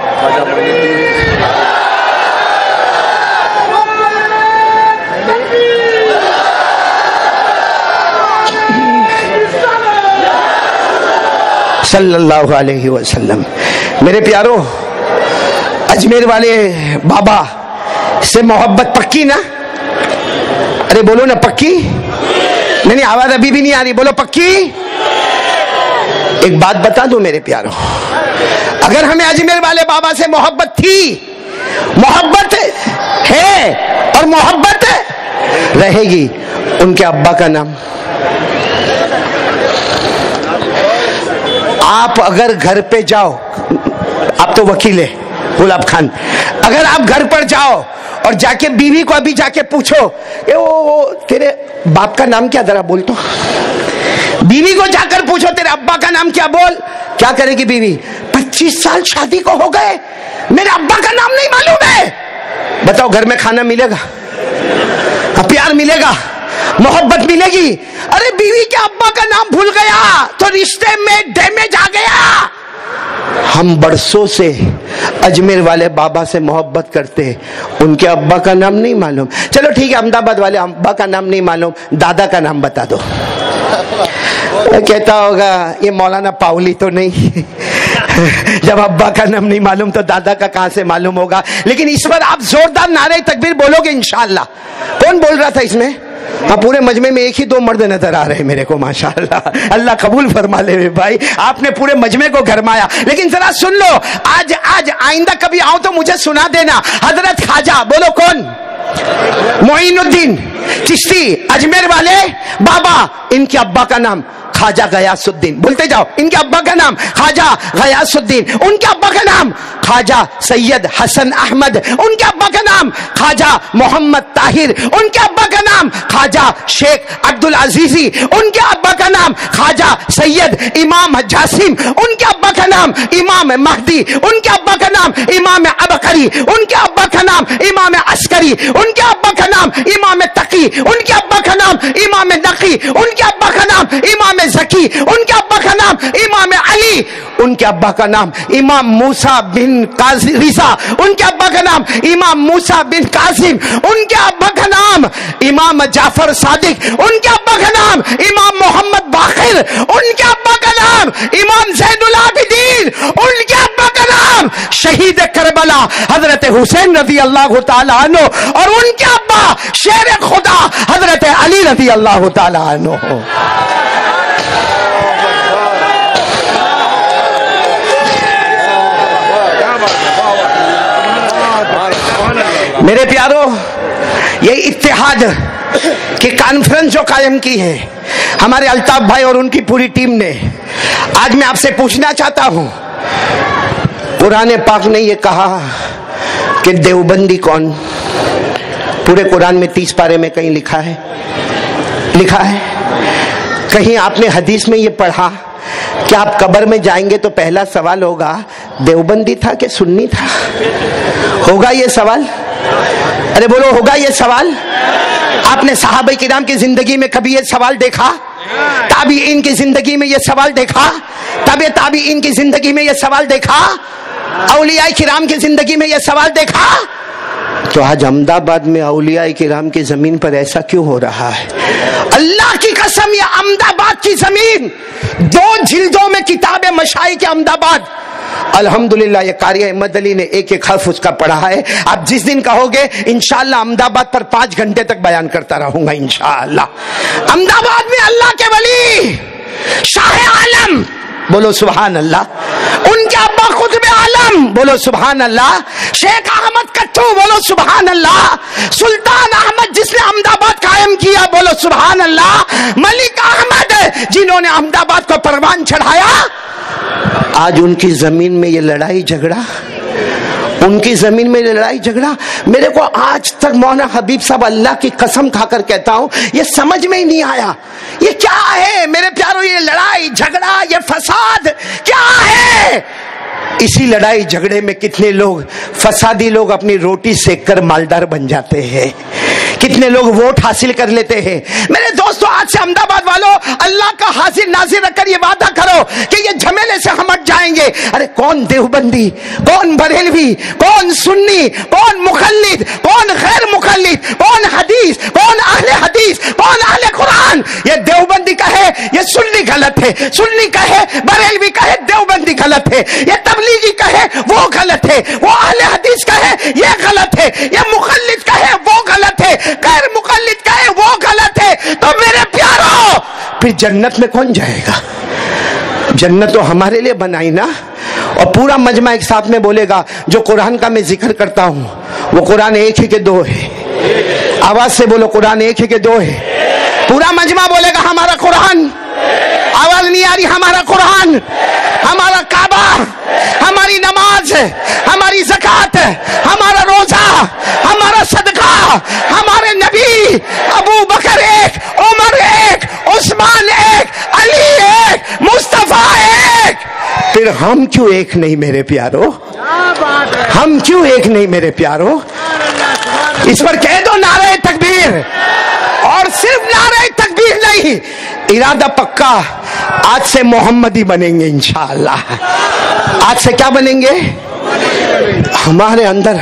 صلی اللہ علیہ وسلم۔ میرے پیارو، اجمیر والے بابا سے محبت پکی نا؟ ارے بولو نا پکی؟ نہیں آواز ابھی بھی نہیں آ رہی، بولو پکی۔ ایک بات بتا دوں میرے پیارو، اگر ہمیں اجمیر والے بابا سے محبت تھی، محبت ہے اور محبت رہے گی، ان کے ابا کا نام، آپ اگر گھر پہ جاؤ، آپ تو وکیل ہے گلاب خان، اگر آپ گھر پر جاؤ اور جا کے بیوی کو ابھی جا کے پوچھو کہ وہ تیرے باپ کا نام کیا، ذرا بول تو، بیوی کو جا کر پوچھو تیرے ابا کا نام کیا، بول، کیا کرے گی بیوی؟ 25 سال شادی کو ہو گئے، میرے ابا کا نام نہیں معلوم ہے۔ بتاؤ گھر میں کھانا ملے گا، پیار ملے گا، محبت ملے گی؟ ارے بیوی کے ابا کا نام بھول گیا تو رشتے میں ڈیمیج آ گیا۔ ہم برسوں سے اجمیر والے بابا سے محبت کرتے، ان کے ابا کا نام نہیں معلوم۔ چلو ٹھیک ہے، احمدآباد والے ابا کا نام نہیں معلوم، دادا کا نام بتا دو۔ کہتا ہوگا یہ مولانا پاولی تو نہیں، جب ابا کا نام نہیں معلوم تو دادا کا کہاں سے معلوم ہوگا؟ لیکن اس پر آپ زوردار نعرہ تکبیر بولو گے انشاءاللہ۔ کون بول رہا تھا اس میں؟ ہاں، پورے مجمع میں ایک ہی 2 مرد نظر آ رہے ہیں میرے کو، ماشاءاللہ، اللہ قبول فرما لے بھائی، آپ نے پورے مجمع کو گھرمایا۔ لیکن ذرا سن لو، آج آئندہ کبھی آؤ تو مجھے سنا دینا، حضرت خواجہ، بولو کون؟ معین الدین چشتی، اجمیر والے بابا، ان کے ابا کا نام خواجہ غیاث الدین، بولتے جاؤ، ان کے ابا کا نام خواجہ غیاث الدین، ان کے ابا کا نام خواجہ سید حسن احمد، ان کے ابا کا نام خواجہ محمد طاہر، ان کے ابا کا نام خواجہ شیخ عبدالعزیزی، ان کے ابا کا نام خواجہ سید امام جاسم، ان کے ابا کا نام امام مہدی، ان کے ابا کا نام امام عبقری، ان کے ابا کا نام امام عسکری، ان کے ابا کا نام امام تقی، ان کے ابا کا نام امام نقی، ان کے ابا کا نام امام زکی، ان کے ابا کا نام امام علی، ان کے ابا کا نام امام موسیٰ بن رضا، ان کے ابا کا نام امام موسیٰ بن قاسم، ان کے ابا کا نام امام جعفر صادق، ان کے ابا کا نام امام محمد باقر، ان کے ابا کا نام امام زین العابدین، ان کے ابا کا نام شہید کربلا حضرت حسین رضی اللہ تعالیٰ عنہ، اور ان کے ابا شیر خدا حضرت علی رضی اللہ تعالیٰ عنہ۔ میرے پیارو، یہ اتحاد کی کانفرنس جو قائم کی ہے ہمارے الطاف بھائی اور ان کی پوری ٹیم نے، آج میں آپ سے پوچھنا چاہتا ہوں، قرآن پاک نے یہ کہا کہ دیوبندی کون؟ پورے قرآن میں 30 پارے میں کہیں لکھا ہے؟ کہیں آپ نے حدیث میں یہ پڑھا کہ آپ قبر میں جائیں گے تو پہلا سوال ہوگا دیوبندی تھا کہ سنی تھا؟ ہوگا یہ سوال؟ ارے بولو ہوگا یہ سوال؟ آپ نے صحابہ کرام کی زندگی میں کبھی یہ سوال دیکھا؟ تابعین کی زندگی میں یہ سوال دیکھا؟ تابعین کی زندگی میں یہ سوال دیکھا؟ اولیاء کرام کی زندگی میں یہ سوال دیکھا؟ تو آج احمد آباد میں اولیاء کرام کی زمین پر ایسا کیوں ہو رہا ہے؟ اللہ کی قسم یہ احمد آباد کی زمین 2 جلدوں میں کتاب مشائخ احمد آباد، الحمدللہ یہ قاری احمد علی نے ایک حرف اس کا پڑھا ہے. آپ جس دن کہو گے انشاءاللہ احمد آباد پر 5 گھنٹے تک بیان کرتا رہوں گا انشاءاللہ. احمد آباد میں اللہ کے ولی شاہ عالم، بولو سبحان اللہ، ان کے ابا قطب عالم، بولو سبحان اللہ، شیخ احمد کٹھو، بولو سبحان اللہ، سلطان احمد جس نے احمد آباد قائم کیا، بولو سبحان اللہ، ملک احمد جنہوں نے احمد آباد کو پروان چڑھایا، آج ان کی زمین میں یہ لڑائی جھگڑا، ان کی زمین میں لڑائی جھگڑا. میرے کو آج تک مولانا حبیب صاحب اللہ کی قسم کھا کر کہتا ہوں یہ سمجھ میں ہی نہیں آیا یہ کیا ہے میرے پیارو، یہ لڑائی جھگڑا، یہ فساد کیا ہے؟ اسی لڑائی جھگڑے میں کتنے لوگ فسادی لوگ اپنی روٹی سیک کر مالدار بن جاتے ہیں، کتنے لوگ ووٹ حاصل کر لیتے ہیں. میرے دوستو آج سے احمد آباد والوں اللہ کا حاضر ناظر رکھ کر یہ وعدہ کرو کہ یہ جھمیلے سے ہم ہٹ جائیں گے. ارے کون دیوبندی، کون بریلوی، کون سنی، کون مقلد، کون غیر مقلد، کون حدیث، کون اہل حدیث، کون اہل قرآن، یہ دیوبندی کہے یہ سنی غلط ہے، سنی کہے بریلوی کہے دیوبندی غلط ہے، یہ تبلیغی کہے وہ غلط ہے، وہ اہل حدیث کہے یہ غلط ہے، یہ مقلد کہے وہ غلط ہے، غیر مقلد کہے وہ غلط ہے. تو میرے پیارو پھر جنت میں کون جائے گا؟ جنت تو ہمارے لیے بنائی نا. اور پورا مجمع ایک ساتھ میں بولے گا جو قرآن کا میں ذکر کرتا ہوں وہ قرآن ایک ہے کہ 2 ہے؟ آواز سے بولو قرآن ایک ہے کہ 2 ہے؟ پورا مجمع بولے گا ہمارا قرآن. آواز نہیں آ رہی؟ ہمارا قرآن، ہمارا کعبہ، ہماری نماز، ہماری زکات، ہمارا روزہ، ہمارا صدقہ، ہمارے نبی ابو بکر ایک، عمر ایک، عثمان ایک، علی ایک، مصطفیٰ ایک. پھر ہم کیوں ایک نہیں میرے پیارو؟ ہم کیوں ایک نہیں میرے پیارو؟ اس پر کہہ دو نعرہ تکبیر. اور صرف نعرہ تکبیر نہیں، ارادہ پکا، آج سے محمدی بنیں گے انشاءاللہ. آج سے کیا بنیں گے؟ ہمارے اندر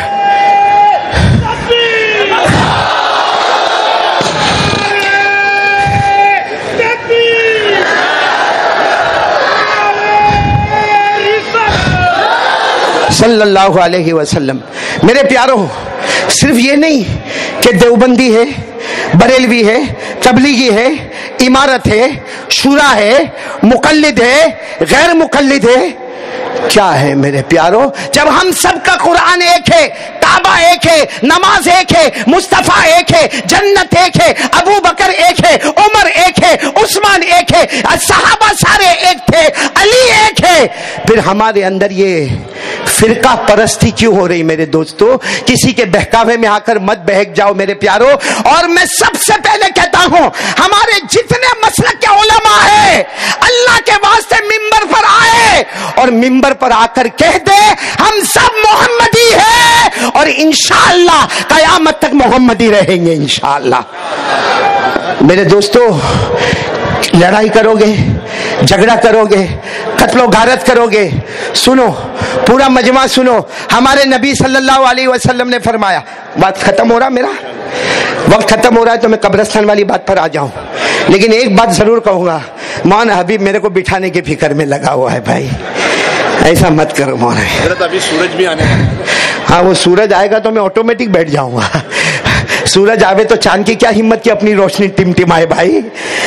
صلی اللہ علیہ وسلم. میرے پیارو صرف یہ نہیں کہ دیوبندی ہے، بریلوی ہے، تبلیغی ہے، امارت ہے، شورا ہے، مقلد ہے، غیر مقلد ہے. کیا ہے میرے پیارو؟ جب ہم سب کا قرآن ایک ہے، کعبہ ایک ہے، نماز ایک ہے، مصطفیٰ ایک ہے، جنت ایک ہے، ابو بکر ایک ہے، عمر ایک ہے، عثمان ایک ہے، صحابہ سارے ایک تھے، علی ایک ہے، پھر ہمارے اندر یہ فرقہ پرستی کیوں ہو رہی میرے دوستو؟ کسی کے بہکاوے میں آ کر مت بہک جاؤ میرے پیارو. اور میں سب سے پہلے کہتا ہوں ہمارے جتنے مسلک کے علماء ہیں اللہ کے واسطے ممبر پر آئے اور ممبر پر آ کر کہہ دے ہم سب محمدی ہیں اور انشاءاللہ قیامت تک محمدی رہیں گے انشاءاللہ. میرے دوستو لڑائی کرو گے، جھگڑا کرو گے، قتل و غارت کرو گے. سنو پورا مجمع سنو، ہمارے نبی صلی اللہ علیہ وسلم نے فرمایا، بات ختم ہو رہا، میرا وقت ختم ہو رہا ہے تو میں قبرستان والی بات پر آ جاؤں، لیکن ایک بات ضرور کہوں گا، مولانا حبیب میرے کو بٹھانے کی فکر میں لگا ہوا ہے بھائی، ایسا مت کرو مولانا. ابھی سورج بھی آنے ہاں وہ سورج آئے گا تو میں آٹومیٹک بیٹھ جاؤں گا. سورج آوے تو چاند کی کیا ہمت کی اپنی روشنی ٹمٹمائے بھائی.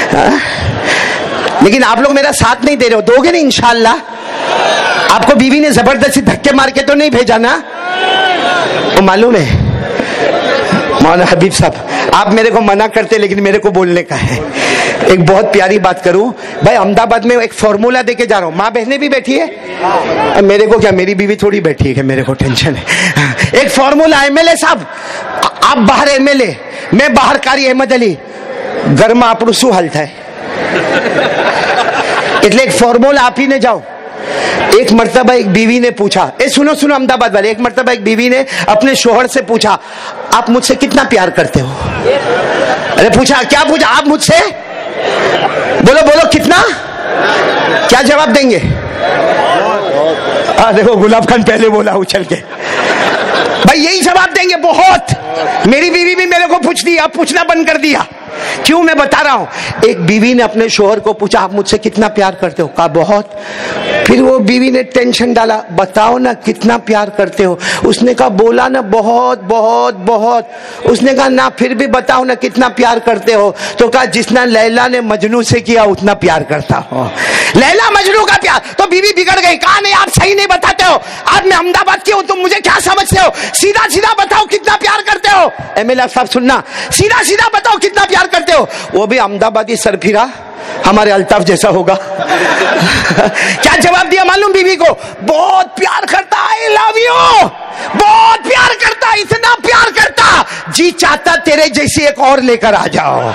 لیکن آپ لوگ میرا ساتھ نہیں دے رہے ہو، دو گے نا انشاءاللہ؟ آپ کو بیوی نے زبردستی دھکے مار کے تو نہیں بھیجا نا؟ وہ معلوم ہے مولانا حبیب صاحب آپ میرے کو منع کرتے لیکن میرے کو بولنے کا ہے. ایک بہت پیاری بات کروں بھائی، احمد آباد میں ایک فارمولا دے کے جا رہا ہوں، ماں بہنیں بھی بیٹھی ہے، میرے کو کیا، میری بیوی تھوڑی بیٹھی ہے، میرے کو ٹینشن ہے. ایک فارمولا، ایم ایل اے صاحب آپ باہر ایم ایل اے، میں باہر قاری احمد علی، گھر میں آپ شو حالت ہے؟ એટલે એક ફોર્મ્યુલા આપીને જાઓ. ایک مرتبہ ایک بیوی نے پوچھا, سنو سنو احمد آباد والے, ایک مرتبہ ایک بیوی نے اپنے شوہر سے پوچھا, آپ مجھ سے کتنا پیار کرتے ہو؟ ارے پوچھا, کیا پوچھا آپ مجھ سے؟ بولو بولو کتنا؟ کیا جواب دیں گے؟ دیکھو گلاب خان پہلے بولا اچھل کے, بھائی یہی جواب دیں گے بہت. میری بیوی بھی میرے کو پوچھتی, اب پوچھنا بند کر دیا. کیوں میں بتا رہا ہوں. ایک بیوی نے اپنے شوہر کو پوچھا, آپ مجھ سے کتنا پیار کرتے ہو؟ کہا بہت. پھر وہ بیوی نے ٹینشن ڈالا, بتاؤ نا کتنا پیار کرتے ہو. اس نے کہا بولا نا بہت بہت بہت. اس نے کہا نہ پھر بھی بتاؤ نا کتنا پیار کرتے ہو. تو کہا جتنا لیلا نے مجنو سے کیا اتنا پیار کرتا ہوں. لیلا مجنو کا پیار. تو بیوی بگڑ گئی, کہا نہیں آپ صحیح نہیں بتاتے ہو, آج میں احمد آباد کی ہوں, تم مجھے کیا سمجھتے ہو؟ سیدھا سیدھا بتاؤ کتنا پیار کرتے ہو. ایم ایل اے صاحب سننا, سیدھا سیدھا بتاؤ کتنا پیار کرتے ہو. وہ بھی احمد آبادی سر پھرا, ہمارے الطاف جیسا ہوگا. کیا جواب دیا معلوم بیوی کو؟ بہت پیار کرتا, آئی لو یو, بہت پیار کرتا, اتنا پیار کرتا جی چاہتا تیرے جیسی ایک اور لے کر آ جاؤ.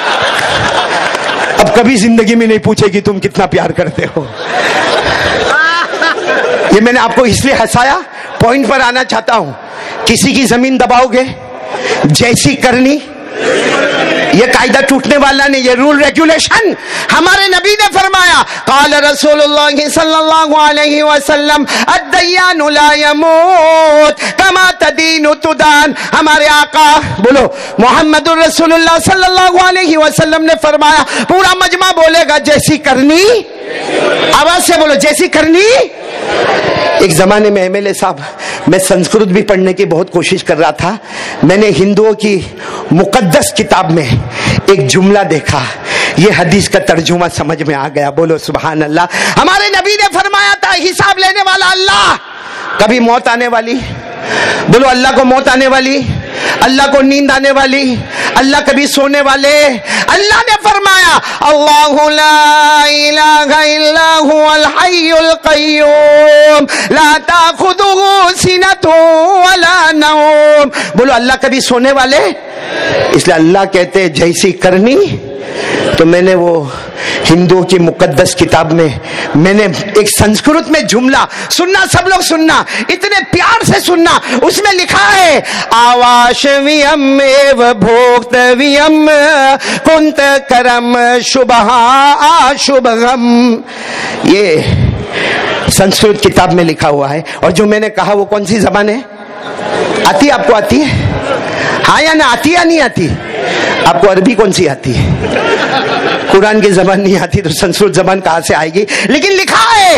اب کبھی زندگی میں نہیں پوچھے گی تم کتنا پیار کرتے ہو. یہ میں نے آپ کو اس لیے ہنسایا, پوائنٹ پر آنا چاہتا ہوں. کسی کی زمین دباؤ گے, جیسی کرنی, یہ قاعدہ ٹوٹنے والا نہیں, یہ رول ریگولیشن. ہمارے نبی نے فرمایا, قال رسول اللہ صلی اللہ علیہ وسلم الدیان لا يموت کما تدین تدان. ہمارے آقا بولو محمد الرسول اللہ صلی اللہ علیہ وسلم نے فرمایا, پورا مجمع بولے گا جیسی کرنی, آواز سے بولو جیسی کرنی. ایک زمانے میں ایم ایل اے صاحب, میں سنسکرت بھی پڑھنے کی بہت کوشش کر رہا تھا. میں نے ہندوؤں کی مقدس کتاب میں ایک جملہ دیکھا, یہ حدیث کا ترجمہ سمجھ میں آ گیا. بولو سبحان اللہ. ہمارے نبی نے فرمایا تھا حساب لینے والا اللہ. کبھی موت آنے والی, بولو اللہ کو موت آنے والی, اللہ کو نیند آنے والی, اللہ کبھی سونے والے. اللہ نے فرمایا اللہ لا الہ الا هو الحی القیوم لا تاخذہ سنۃ ولا نوم. بولو اللہ کبھی سونے والے. اس لیے اللہ کہتے جیسی کرنی. تو میں نے وہ ہندوؤں کی مقدس کتاب میں نے ایک سنسکرت میں جملہ سننا, سب لوگ سننا, اتنے پیار سے سننا. اس میں لکھا ہے آواشویم ایو بھوکتویم کنت کرم شبہا شبہم. یہ سنسکرت کتاب میں لکھا ہوا ہے. اور جو میں نے کہا وہ کون سی زبان ہے؟ آتی آپ کو؟ آتی ہے ہاں یا نہ؟ آتی یا نہیں آتی؟ آپ کو عربی کون سی آتی ہے؟ قرآن کی زبان نہیں آتی تو سنسکرت زبان کہاں سے آئے گی؟ لیکن لکھا ہے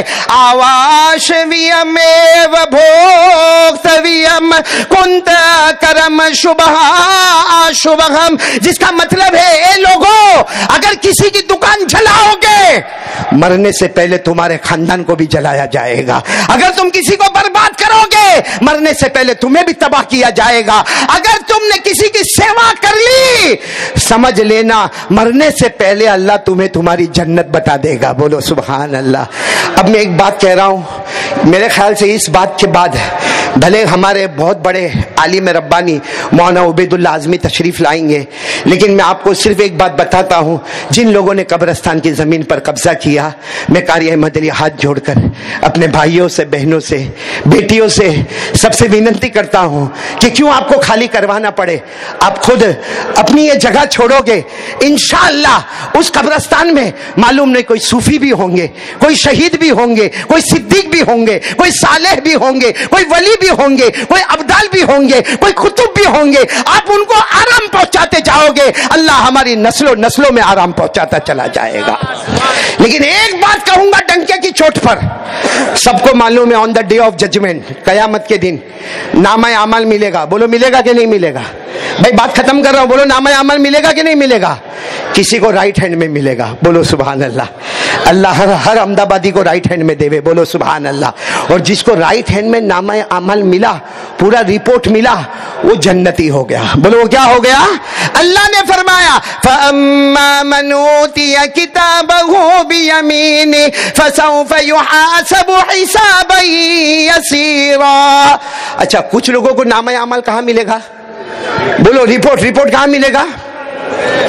آواشویم ایو بھوکتویم کنت کرم شبہا شبہم. جس کا مطلب ہے اے لوگوں, اگر کسی کی دکان جلاؤ گے مرنے سے پہلے تمہارے خاندان کو بھی جلایا جائے گا. اگر تم کسی کو برباد کرو گے مرنے سے پہلے تمہیں بھی تباہ کیا جائے گا. اگر تم نے کسی کی سیوا کر لی سمجھ لینا مرنے سے پہلے اللہ تمہیں تمہاری جنت بتا دے گا. بولو سبحان اللہ. اب میں ایک بات کہہ رہا ہوں, میرے خیال سے اس بات کے بعد بھلے ہمارے بہت بڑے عالم ربانی مولانا عبید اللہ اعظمی تشریف لائیں گے, لیکن میں آپ کو صرف ایک بات بتاتا ہوں. جن لوگوں نے قبرستان کی زمین پر قبضہ کیا, میں قاری احمد علی ہاتھ جوڑ کر اپنے بھائیوں سے, بہنوں سے, بیٹیوں سے سب سے وینتی کرتا ہوں کہ کیوں آپ کو خالی کروانا پڑے. آپ خود اپنی یہ جگہ چھوڑو گے, انشاءاللہ اس قبرستان میں معلوم نہیں کوئی صوفی بھی ہوں گے, کوئی شہید بھی ہوں گے, کوئی صدیق بھی ہوں گے, کوئی صالح بھی ہوں گے, کوئی ولی بھی ہوں گے, کوئی ابدال بھی ہوں گے, کوئی قطب بھی ہوں گے. آپ ان کو آرام پہنچاتے جاؤ گے, اللہ ہماری نسلوں میں آرام پہنچاتا چلا جائے گا. لیکن ایک بات کہوں گا ڈنکے کی چوٹ پر, سب کو معلوم ہے on the day of judgment, قیامت کے دن نامہ اعمال ملے گا. بولو ملے گا کہ نہیں ملے گا؟ بھائی بات ختم کر رہا ہوں, بولو نامہ اعمال ملے گا کہ نہیں ملے گا؟ کسی کو رائٹ ہینڈ میں ملے گا. بولو سبحان اللہ. اللہ ہر احمد آبادی کو رائٹ ہینڈ میں دے. بولو سبحان اللہ. اور جس کو رائٹ ہینڈ میں نامہ اعمال ملا, پورا رپورٹ ملا, وہ جنتی ہو گیا. بولو وہ کیا ہو گیا؟ اللہ نے فرمایا فَأَمَّا مَنْ أُوتِيَ كِتَابَهُ بِيَمِينِهِ فَسَوْفَ يُحَاسَبُ حِسَابًا يَسِيرًا. اچھا, کچھ لوگوں کو نامہ اعمال کہاں ملے گا؟ بولو رپورٹ کہاں ملے گا؟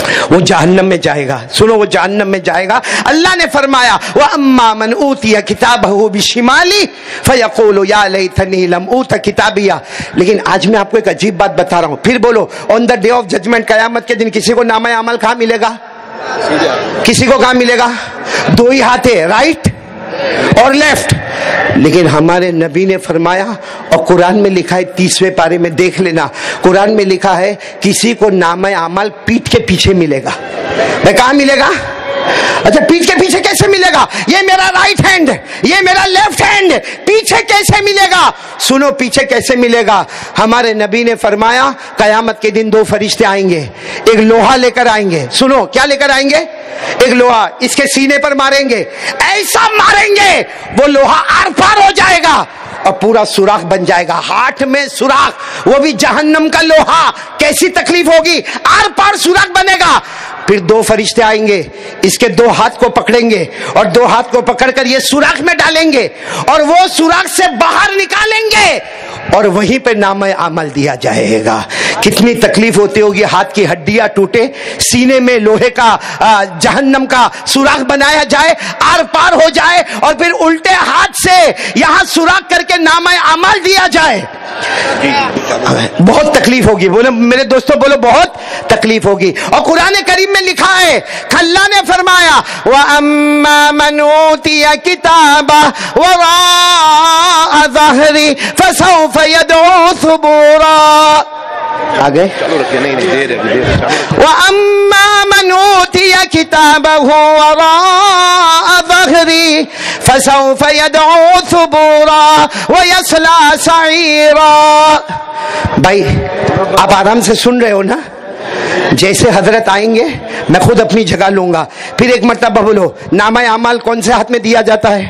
وہ جہنم میں جائے گا. سنو, وہ جہنم میں جائے گا. اللہ نے فرمایا وَأَمَّا مَنْ أُوتِيَ كِتَابَهُ بِشِمَالِهِ فَيَقُولُ يَا لَيْتَنِي لَمْ أُوتَ كِتَابِيَهْ. لیکن آج میں آپ کو ایک عجیب بات بتا رہا ہوں. پھر بولو, on the day of judgment, قیامت کے دن کسی کو نامہ عمل کہاں ملے گا؟ کسی کو کہاں ملے گا؟ دو ہی ہاتھ ہے, رائٹ اور لیفٹ. لیکن ہمارے نبی نے فرمایا, اور قرآن میں لکھا ہے 30ویں پارے میں دیکھ لینا, قرآن میں لکھا ہے کسی کو نامہ اعمال پیٹھ کے پیچھے ملے گا. کہاں ملے گا؟ اچھا, پیٹھ کے پیچھے کیسے ملے گا؟ یہ میرا رائٹ ہینڈ, یہ میرا لیفٹ ہینڈ, پیچھے کیسے ملے گا؟ سنو, پیچھے کیسے ملے گا. ہمارے نبی نے فرمایا قیامت کے دن 2 فرشتے آئیں گے, ایک لوہا لے کر آئیں گے. سنو, کیا لے کر آئیں گے؟ ایک لوہا. اس کے سینے پر ماریں گے, ایسا ماریں گے وہ لوہا آر پار ہو جائے گا اور پورا سوراخ بن جائے گا. ہاتھ میں سوراخ, وہ بھی جہنم کا لوہا. کیسی تکلیف ہوگی, آر پار سوراخ بنے گا. پھر 2 فرشتے آئیں گے, اس کے 2 ہاتھ کو پکڑیں گے اور 2 ہاتھ کو پکڑ کر یہ سوراخ میں ڈالیں گے اور وہ سوراخ سے باہر نکالیں گے اور وہیں پہ نامہ عمل دیا جائے گا. کتنی تکلیف ہوتی ہوگی, ہاتھ کی ہڈیاں ٹوٹے, سینے میں لوہے کا جہنم کا سوراخ بنایا جائے, آر پار ہو جائے اور پھر الٹے ہاتھ سے یہاں سوراخ کر کے نامہ عمل دیا جائے. بہت تکلیف ہوگی. بولو میرے دوستو, بولو بہت تکلیف ہوگی. اور قرآن کریم میں لکھا ہے, اللہ نے فرمایا وَأَمَّا مَنْ أُوتِيَ كِتَابَهُ وَرَاءَ ظَهْرِهِ فَسَوْفَ يَدْعُو ثُبُورًا. آگے وَأَمَّا مَنْ أُوتِيَ كِتَابَهُ وَرَاءَ ظَهْرِهِ فَسَوْفَ يَدْعُو ثُبُورًا وَيَصْلَىٰ سَعِيرًا. بھائی آپ آرام سے سن رہے ہو نا؟ جیسے حضرت آئیں گے میں خود اپنی جگہ لوں گا. پھر ایک مرتبہ بولو, نامہ اعمال کون سے ہاتھ میں دیا جاتا ہے؟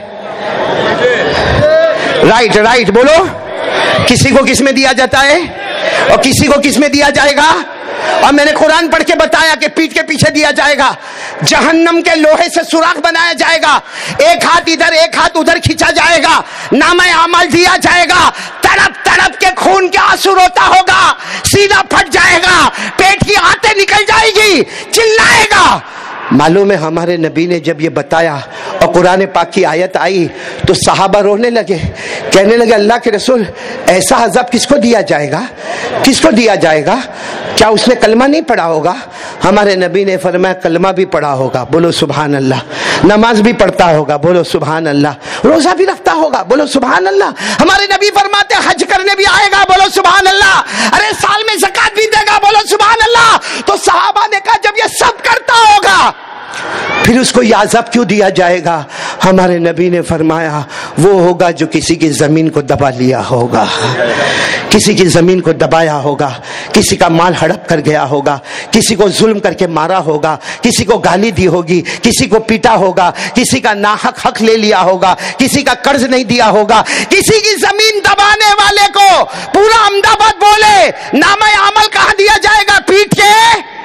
رائٹ, رائٹ بولو. کسی کو کس میں دیا جاتا ہے اور کسی کو کس میں دیا جائے گا؟ اور میں نے قرآن پڑھ کے بتایا کہ پیٹھ کے پیچھے دیا جائے گا. جہنم کے لوہے سے سوراخ بنایا جائے گا, ایک ہاتھ ادھر ایک ہاتھ ادھر کھینچا جائے گا, نامہ اعمال دیا جائے گا. تڑپ تڑپ کے خون کے آنسو روتا ہوگا, سینہ پھٹ جائے گا, پیٹ کی آنتیں نکل جائے گی, چلائے گا. معلوم ہے ہمارے نبی نے جب یہ بتایا اور قرآن پاک کی آیت آئی تو صحابہ رونے لگے, کہنے لگے اللہ کے رسول ایسا عذاب کس کو دیا جائے گا, کس کو دیا جائے گا؟ کیا اس نے کلمہ نہیں پڑھا ہوگا؟ ہمارے نبی نے فرمایا کلمہ بھی پڑھا ہوگا, بولو سبحان اللہ. نماز بھی پڑھتا ہوگا, بولو سبحان اللہ. روزہ بھی رکھتا ہوگا, بولو سبحان اللہ. ہمارے نبی فرماتے حج کرنے بھی آئے گا, بولو سبحان اللہ. ارے سال میں زکات بھی دے گا, بولو سبحان اللہ. تو صحابہ نے کہا جب یہ سب کرتا ہوگا پھر اس کو یہ عذاب کیوں دیا جائے گا؟ ہمارے نبی نے فرمایا وہ ہوگا جو کسی کی زمین کو دبا لیا ہوگا, کسی کی زمین کو دبایا ہوگا, کسی کا مال ہڑپ کر گیا ہوگا, کسی کو ظلم کر کے مارا ہوگا, کسی کو گالی دی ہوگی, کسی کو پیٹا ہوگا, کسی کا ناحق حق لے لیا ہوگا, کسی کا قرض نہیں دیا ہوگا. کسی کی زمین دبانے والے کو پورا احمد آباد بولے نامہ عمل کہاں دیا جائے گا؟ پیٹ کے.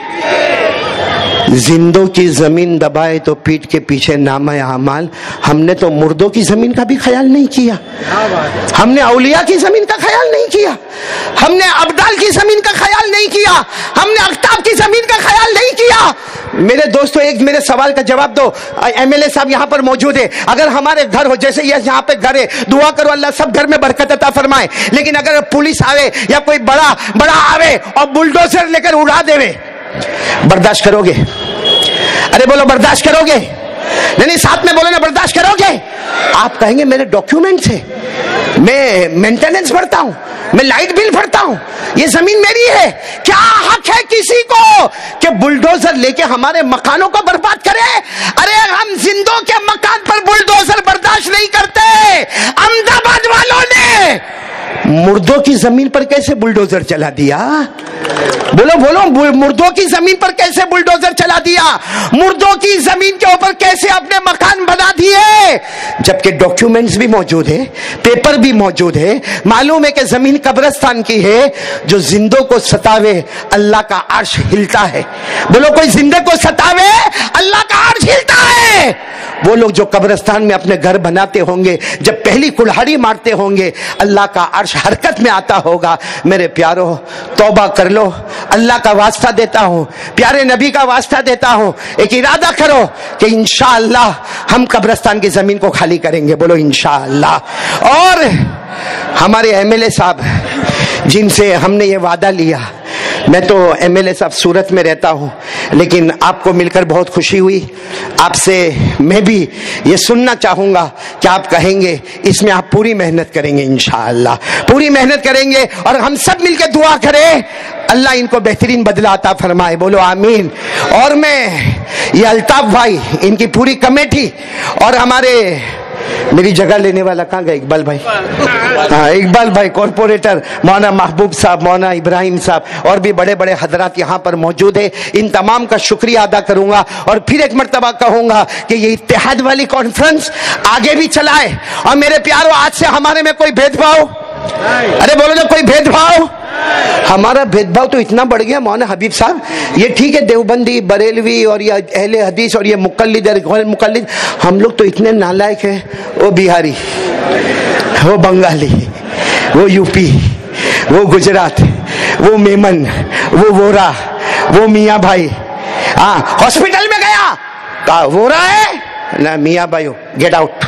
زندوں کی زمین دبائے تو پیٹ کے پیچھے نامہ اعمال. ہم نے تو مردوں کی زمین کا بھی خیال نہیں کیا, ہم نے اولیاء کی زمین کا خیال نہیں کیا, ہم نے ابدال کی زمین کا خیال نہیں کیا, ہم نے اقطاب کی زمین کا خیال نہیں کیا. میرے دوستو ایک میرے سوال کا جواب دو. ایم ایل اے صاحب یہاں پر موجود ہے, اگر ہمارے گھر ہو جیسے یہ یہاں پہ گھر ہے, دعا کرو اللہ سب گھر میں برکت عطا فرمائے. لیکن اگر پولیس آوے یا کوئی بڑا آوے اور بلڈوزر لے کر اڑا دے, برداشت کرو گے؟ ارے بولو برداشت کرو گے؟ نہیں ساتھ میں بولو نا, برداشت کرو گے؟ آپ کہیں گے میرے ڈاکیومنٹس ہیں, میں مینٹیننس بھرتا ہوں, میں لائٹ بل بھرتا ہوں, یہ زمین میری ہے. کیا حق ہے کسی کو کہ بلڈوزر لے کے ہمارے مکانوں کو برباد کرے؟ ارے ہم زندوں کے مکان پر بلڈوزر برداشت نہیں کرتے. احمد آباد والوں نے مردوں کی زمین پر کیسے بلڈوزر چلا دیا؟ بولو بولو, مردوں کی زمین پر کیسے بلڈوزر چلا دیا؟ مردوں کی زمین کے اوپر کیسے اپنے مکان بنا دیے؟ جبکہ ڈاکیومنٹس بھی موجود ہے, پیپر بھی موجود ہے. معلوم ہے کہ زمین قبرستان کی ہے. جو زندوں کو ستاوے اللہ کا عرش ہلتا ہے. بولو کوئی زندے کو ستاوے اللہ کا عرش ہلتا ہے. وہ لوگ جو قبرستان میں اپنے گھر بناتے ہوں گے، جب پہلی کلہاڑی مارتے ہوں گے اللہ کا عرش حرکت میں آتا ہوگا۔ میرے پیارو توبہ کر لو، اللہ کا واسطہ دیتا ہوں، پیارے نبی کا واسطہ دیتا ہوں، ایک ارادہ کرو کہ انشاءاللہ ہم قبرستان کی زمین کو خالی کریں گے، بولو انشاءاللہ۔ اور ہمارے ایم ایل اے صاحب جن سے ہم نے یہ وعدہ لیا، میں تو ایم ایل اے صاحب سورت میں رہتا ہوں، لیکن آپ کو مل کر بہت خوشی ہوئی۔ آپ سے میں بھی یہ سننا چاہوں گا کہ آپ کہیں گے اس میں آپ پوری محنت کریں گے، انشاءاللہ پوری محنت کریں گے، اور ہم سب مل کے دعا کریں اللہ ان کو بہترین بدلہ عطا فرمائے، بولو آمین۔ اور میں یہ الطاف بھائی، ان کی پوری کمیٹی، اور ہمارے میری جگہ لینے والا کہاں گیا؟ اقبال بھائی، ہاں اقبال بھائی کارپوریٹر، مولانا محبوب صاحب، مولانا ابراہیم صاحب، اور بھی بڑے بڑے حضرات یہاں پر موجود ہیں، ان تمام کا شکریہ ادا کروں گا، اور پھر ایک مرتبہ کہوں گا کہ یہ اتحاد والی کانفرنس آگے بھی چلائے۔ اور میرے پیارو آج سے ہمارے میں کوئی بھید بھاؤ، ارے بولو نا کوئی بھید بھاؤ، ہمارا بھید بھاؤ تو اتنا بڑھ گیا مولانا حبیب صاحب، یہ ٹھیک ہے دیوبندی، بریلوی اور یہ اہل حدیث اور یہ مقلد اور غیر مقلد، ہم لوگ تو اتنے نالائق ہیں، وہ بہاری، وہ بنگالی، وہ یو پی، وہ گجرات، وہ میمن، وہ وورا، وہ میاں بھائی، ہاں ہاسپٹل میں گیا کہا وورا ہے نہ میاں بھائی گیٹ آؤٹ،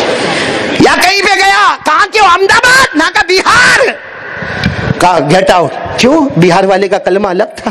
یا کہیں پہ گیا کہاں کیوں احمد آباد نہ کا بہار، کہا گیٹ آؤٹ۔ کیوں؟ بہار والے کا کلمہ الگ تھا،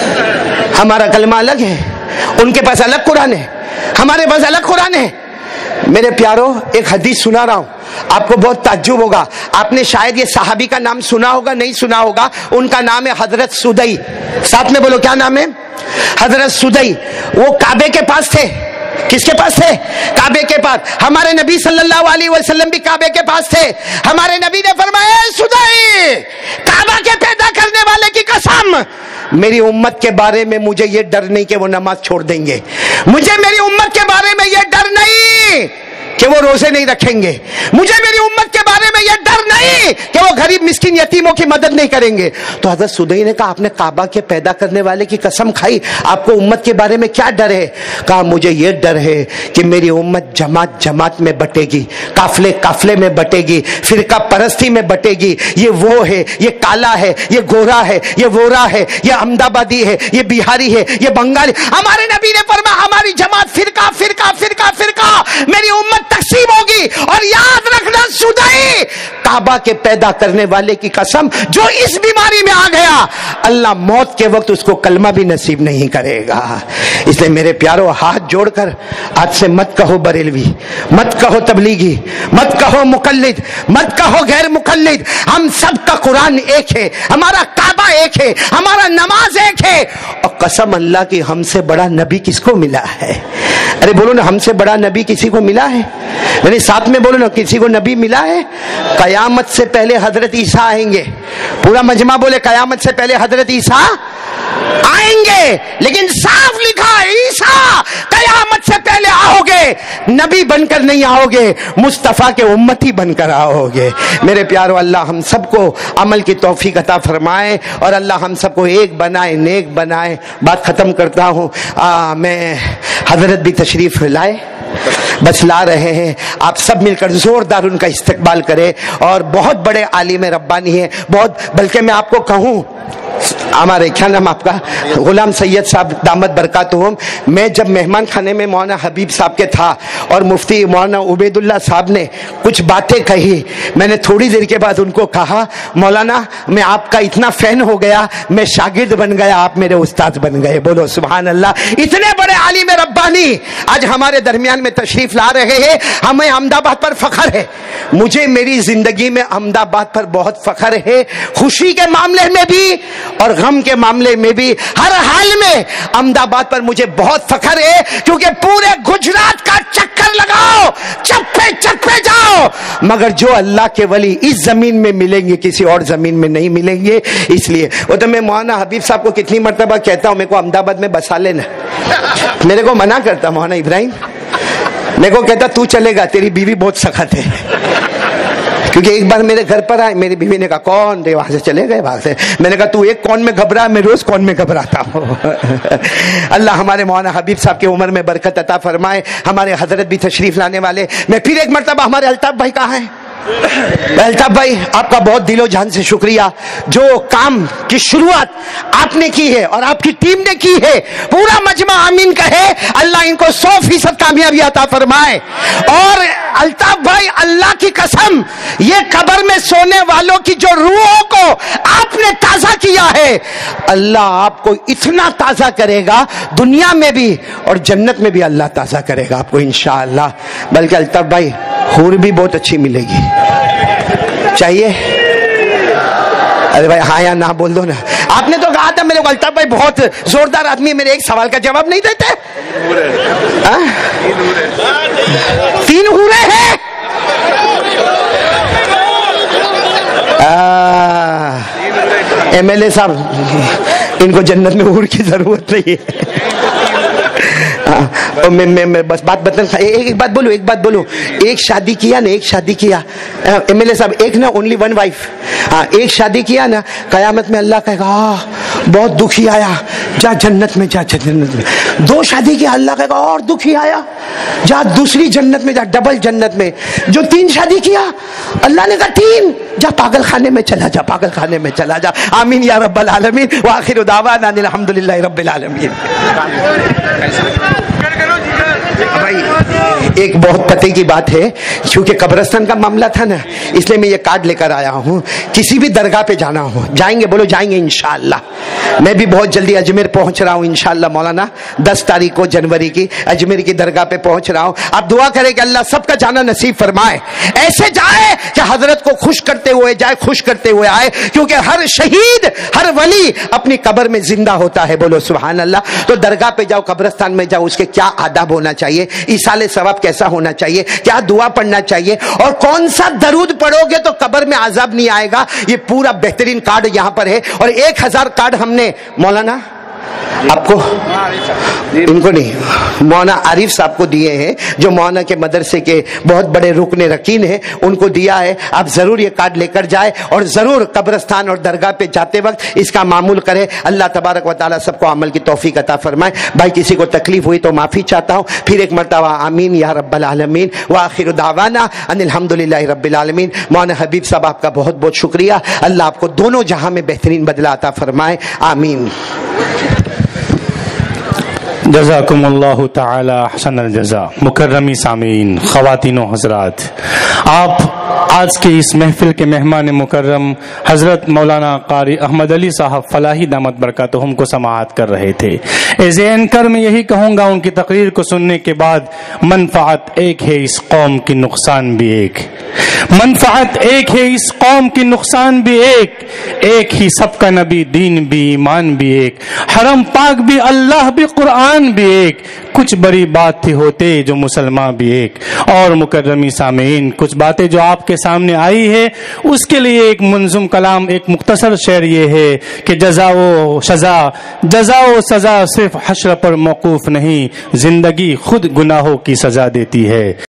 ہمارا کلمہ الگ ہے، ان کے پاس الگ قرآن ہے، ہمارے پاس الگ قرآن ہے۔ میرے پیارو ایک حدیث سنا رہا ہوں، آپ کو بہت تعجب ہوگا، آپ نے شاید یہ صحابی کا نام سنا ہوگا نہیں سنا ہوگا، ان کا نام ہے حضرت سدئی، ساتھ میں بولو کیا نام ہے؟ حضرت سدئی۔ وہ کعبے کے پاس تھے، کس کے پاس تھے؟ کعبے کے پاس۔ ہمارے نبی صلی اللہ علیہ وسلم بھی کعبے کے پاس تھے، ہمارے نبی نے فرمایا سدئی کعبہ کے پیدا کرنے والے کی قسم، میری امت کے بارے میں مجھے یہ ڈر نہیں کہ وہ نماز چھوڑ دیں گے، مجھے میری امت کے بارے میں یہ ڈر نہیں کہ وہ روزے نہیں رکھیں گے، مجھے میری امت کے بارے میں یہ ڈر نہیں کہ وہ غریب مسکین یتیموں کی مدد نہیں کریں گے۔ تو حضرت سدئی نے کہا آپ نے کعبہ کے پیدا کرنے والے کی قسم کھائی، آپ کو امت کے بارے میں کیا ڈر ہے؟ کہا مجھے یہ ڈر ہے کہ میری امت جماعت جماعت میں بٹے گی، قافلے قافلے میں بٹے گی، فرقہ پرستی میں بٹے گی، یہ وہ ہے، یہ کالا ہے، یہ گورا ہے، یہ وورا ہے، یہ احمد آبادی ہے، یہ بہاری ہے، یہ بنگالی۔ ہمارے نبی نے فرمایا ہماری جماعت فرقہ فرقہ فرقہ فرقہ، میری امت تقسیم ہوگی، اور یاد رکھنا سدئی کعبہ کے پیدا کرنے والے کی قسم جو اس بیماری میں آ گیا اللہ موت کے وقت اس کو کلمہ بھی نصیب نہیں کرے گا۔ اس لیے میرے پیارو ہاتھ جوڑ کر آج سے مت کہو بریلوی، مت کہو تبلیغی، مت کہو مقلد، مت کہو غیر مقلد، ہم سب کا قرآن ایک ہے، ہمارا کعبہ ایک ہے، ہمارا نماز ایک ہے، اور قسم اللہ کی ہم سے بڑا نبی کس کو ملا ہے؟ ارے بولو نا ہم سے بڑا نبی کسی کو ملا ہے؟ یعنی ساتھ میں بولو نا کسی کو نبی ملا ہے؟ قیامت سے پہلے حضرت عیسیٰ آئیں گے، پورا مجمع بولے قیامت سے پہلے حضرت عیسیٰ آئیں گے، لیکن صاف لکھا عیسیٰ قیامت سے پہلے آؤ گے، نبی بن کر نہیں آؤ گے، مصطفیٰ کے امتی بن کر آؤ گے۔ میرے پیارو اللہ ہم سب کو عمل کی توفیق عطا فرمائے، اور اللہ ہم سب کو ایک بنائے، نیک بنائے۔ بات ختم کرتا ہوں، میں حضرت بھی تشریف لائے، بس لا رہے ہیں، آپ سب مل کر زوردار ان کا استقبال کرے، اور بہت بڑے عالم ربانی ہیں، بہت، بلکہ میں آپ کو کہوں ہمارے کیا نام آپ کا غلام سید صاحب دامت برکاتہم، میں جب مہمان خانے میں مولانا حبیب صاحب کے تھا اور مفتی مولانا عبید اللہ صاحب نے کچھ باتیں کہی، میں نے تھوڑی دیر کے بعد ان کو کہا مولانا میں آپ کا اتنا فین ہو گیا، میں شاگرد بن گیا، آپ میرے استاد بن گئے، بولو سبحان اللہ۔ اتنے بڑے عالم ربانی آج ہمارے درمیان میں تشریف لا رہے ہیں، ہمیں احمد آباد پر فخر ہے، مجھے میری زندگی میں احمد آباد پر بہت فخر ہے، خوشی کے معاملے میں بھی اور غم کے معاملے میں بھی، ہر حال میں احمد آباد پر مجھے بہت فخر ہے، کیونکہ پورے گجرات کا چکر لگاؤ، چپے چپے جاؤ، مگر جو اللہ کے ولی اس زمین میں ملیں گے کسی اور زمین میں نہیں ملیں گے۔ اس لیے وہ تو میں مولانا حبیب صاحب کو کتنی مرتبہ کہتا ہوں میرے کو احمد آباد میں بسا لینا، میرے کو منع کرتا مولانا ابراہیم، میرے کو کہتا تو چلے گا، تیری بیوی بہت سخت ہے، کیونکہ ایک بار میرے گھر پر آئے, میری بیوی نے کہا کون دے, وہاں سے چلے گئے باہر سے. میں نے کہا تو ایک کون میں گھبرا, میں روز کون میں گھبراتا ہوں. اللہ ہمارے مولانا حبیب صاحب کی عمر میں برکت عطا فرمائے. ہمارے حضرت بھی تشریف لانے والے. میں پھر ایک مرتبہ, ہمارے الطاف بھائی کہاں ہیں؟ الطاف بھائی آپ کا بہت دل و جان سے شکریہ. جو کام کی شروعات آپ نے کی ہے اور آپ کی ٹیم نے کی ہے, پورا مجمع آمین کہے. اللہ ان کو 100% کامیابی عطا فرمائے. اور الطاف بھائی اللہ کی قسم, یہ قبر میں سونے والوں کی جو روحوں کو آپ نے تازہ کیا ہے, اللہ آپ کو اتنا تازہ کرے گا دنیا میں بھی اور جنت میں بھی اللہ تازہ کرے گا آپ کو انشاءاللہ. بلکہ الطاف بھائی حور بھی بہت اچھی ملے گی. چاہیے؟ ارے بھائی ہاں یا نہ بول دو نا. آپ نے تو کہا تھا میرے کو الطاف بھائی بہت زوردار آدمی, میرے ایک سوال کا جواب نہیں دیتے. 3 حوریں ہیں. MLA صاحب ان کو جنت میں حور کی ضرورت نہیں ہے. میں بس بات ایک بات بولو. ایک شادی کیا نا, ایک شادی کیا MLA صاحب, ایک نا اونلی 1 وائف. ہاں ایک شادی کیا نا, قیامت میں اللہ کہے گا بہت دکھی آیا, جا جنت میں, جا جنت میں. 2 شادی کیا, اللہ کہے گا اور دکھی آیا, جا دوسری جنت میں, جا ڈبل جنت میں. جو 3 شادی کیا, اللہ نے کہا 3, جا پاگل خانے میں چلا جا, پاگل خانے میں چلا جا. آمین یا رب العالمین. وآخر دعوانا الحمدللہ رب العالمین. بھائی ایک بہت پتے کی بات ہے, کیونکہ قبرستان کا معاملہ تھا نا, اس لیے میں یہ کارڈ لے کر آیا ہوں. کسی بھی درگاہ پہ جانا ہو, جائیں گے؟ بولو جائیں گے انشاءاللہ. میں بھی بہت جلدی اجمیر پہنچ رہا ہوں انشاءاللہ مولانا. 10 تاریخ کو جنوری کی اجمیر کی درگاہ پہ پہنچ رہا ہوں. آپ دعا کریں کہ اللہ سب کا جانا نصیب فرمائے. ایسے جائے کہ حضرت کو خوش کرتے ہوئے جائے, خوش کرتے ہوئے آئے. کیونکہ ہر شہید, ہر ولی اپنی قبر میں زندہ ہوتا ہے. بولو سبحان اللہ. تو درگاہ پہ جاؤ, قبرستان میں جاؤ, اس کے کیا آداب ہونا چاہیے, ایصال ثواب کیسا ہونا چاہیے, کیا دعا پڑھنا چاہیے, اور کون سا درود پڑھو گے تو قبر میں عذاب نہیں آئے گا, یہ پورا بہترین کارڈ یہاں پر ہے. اور 1000 کارڈ ہم نے مولانا آپ کو, ان کو نہیں, مولانا عارف صاحب کو دیے ہیں, جو مولانا کے مدرسے کے بہت بڑے رکن رکین ہیں, ان کو دیا ہے. آپ ضرور یہ کارڈ لے کر جائیں اور ضرور قبرستان اور درگاہ پہ جاتے وقت اس کا معمول کرے. اللہ تبارک و تعالیٰ سب کو عمل کی توفیق عطا فرمائے. بھائی کسی کو تکلیف ہوئی تو معافی چاہتا ہوں. پھر ایک مرتبہ آمین یا رب العالمین. وآخر دعوانا ان الحمدللہ رب العالمین. مولانا حبیب صاحب آپ کا بہت بہت شکریہ. اللہ آپ کو دونوں جہاں میں بہترین بدلہ عطا فرمائے. آمین. جزاکم اللہ تعالی احسن الجزا. مکرمی سامعین, خواتین و حضرات, آپ آج کے اس محفل کے مہمان مکرم حضرت مولانا قاری احمد علی صاحب فلاحی دامت برکاتہم کو سماعت کر رہے تھے. ایز اے اینکر میں یہی کہوں گا, ان کی تقریر کو سننے کے بعد منفعت ایک ہے, اس قوم کی نقصان بھی ایک. منفعت ایک ہے, اس قوم کی نقصان بھی ایک. ایک ہی سب کا نبی, دین بھی, ایمان بھی ایک, حرم پاک بھی, اللہ بھی, قرآن بھی ایک. کچھ بڑی بات تھی ہوتے جو مسلمان بھی ایک. اور مکرمی سامعین, کچھ باتیں جو آپ کے سامنے آئی ہے اس کے لیے ایک منظم کلام, ایک مختصر شعر یہ ہے کہ جزا و سزا صرف حشر پر موقوف نہیں, زندگی خود گناہوں کی سزا دیتی ہے.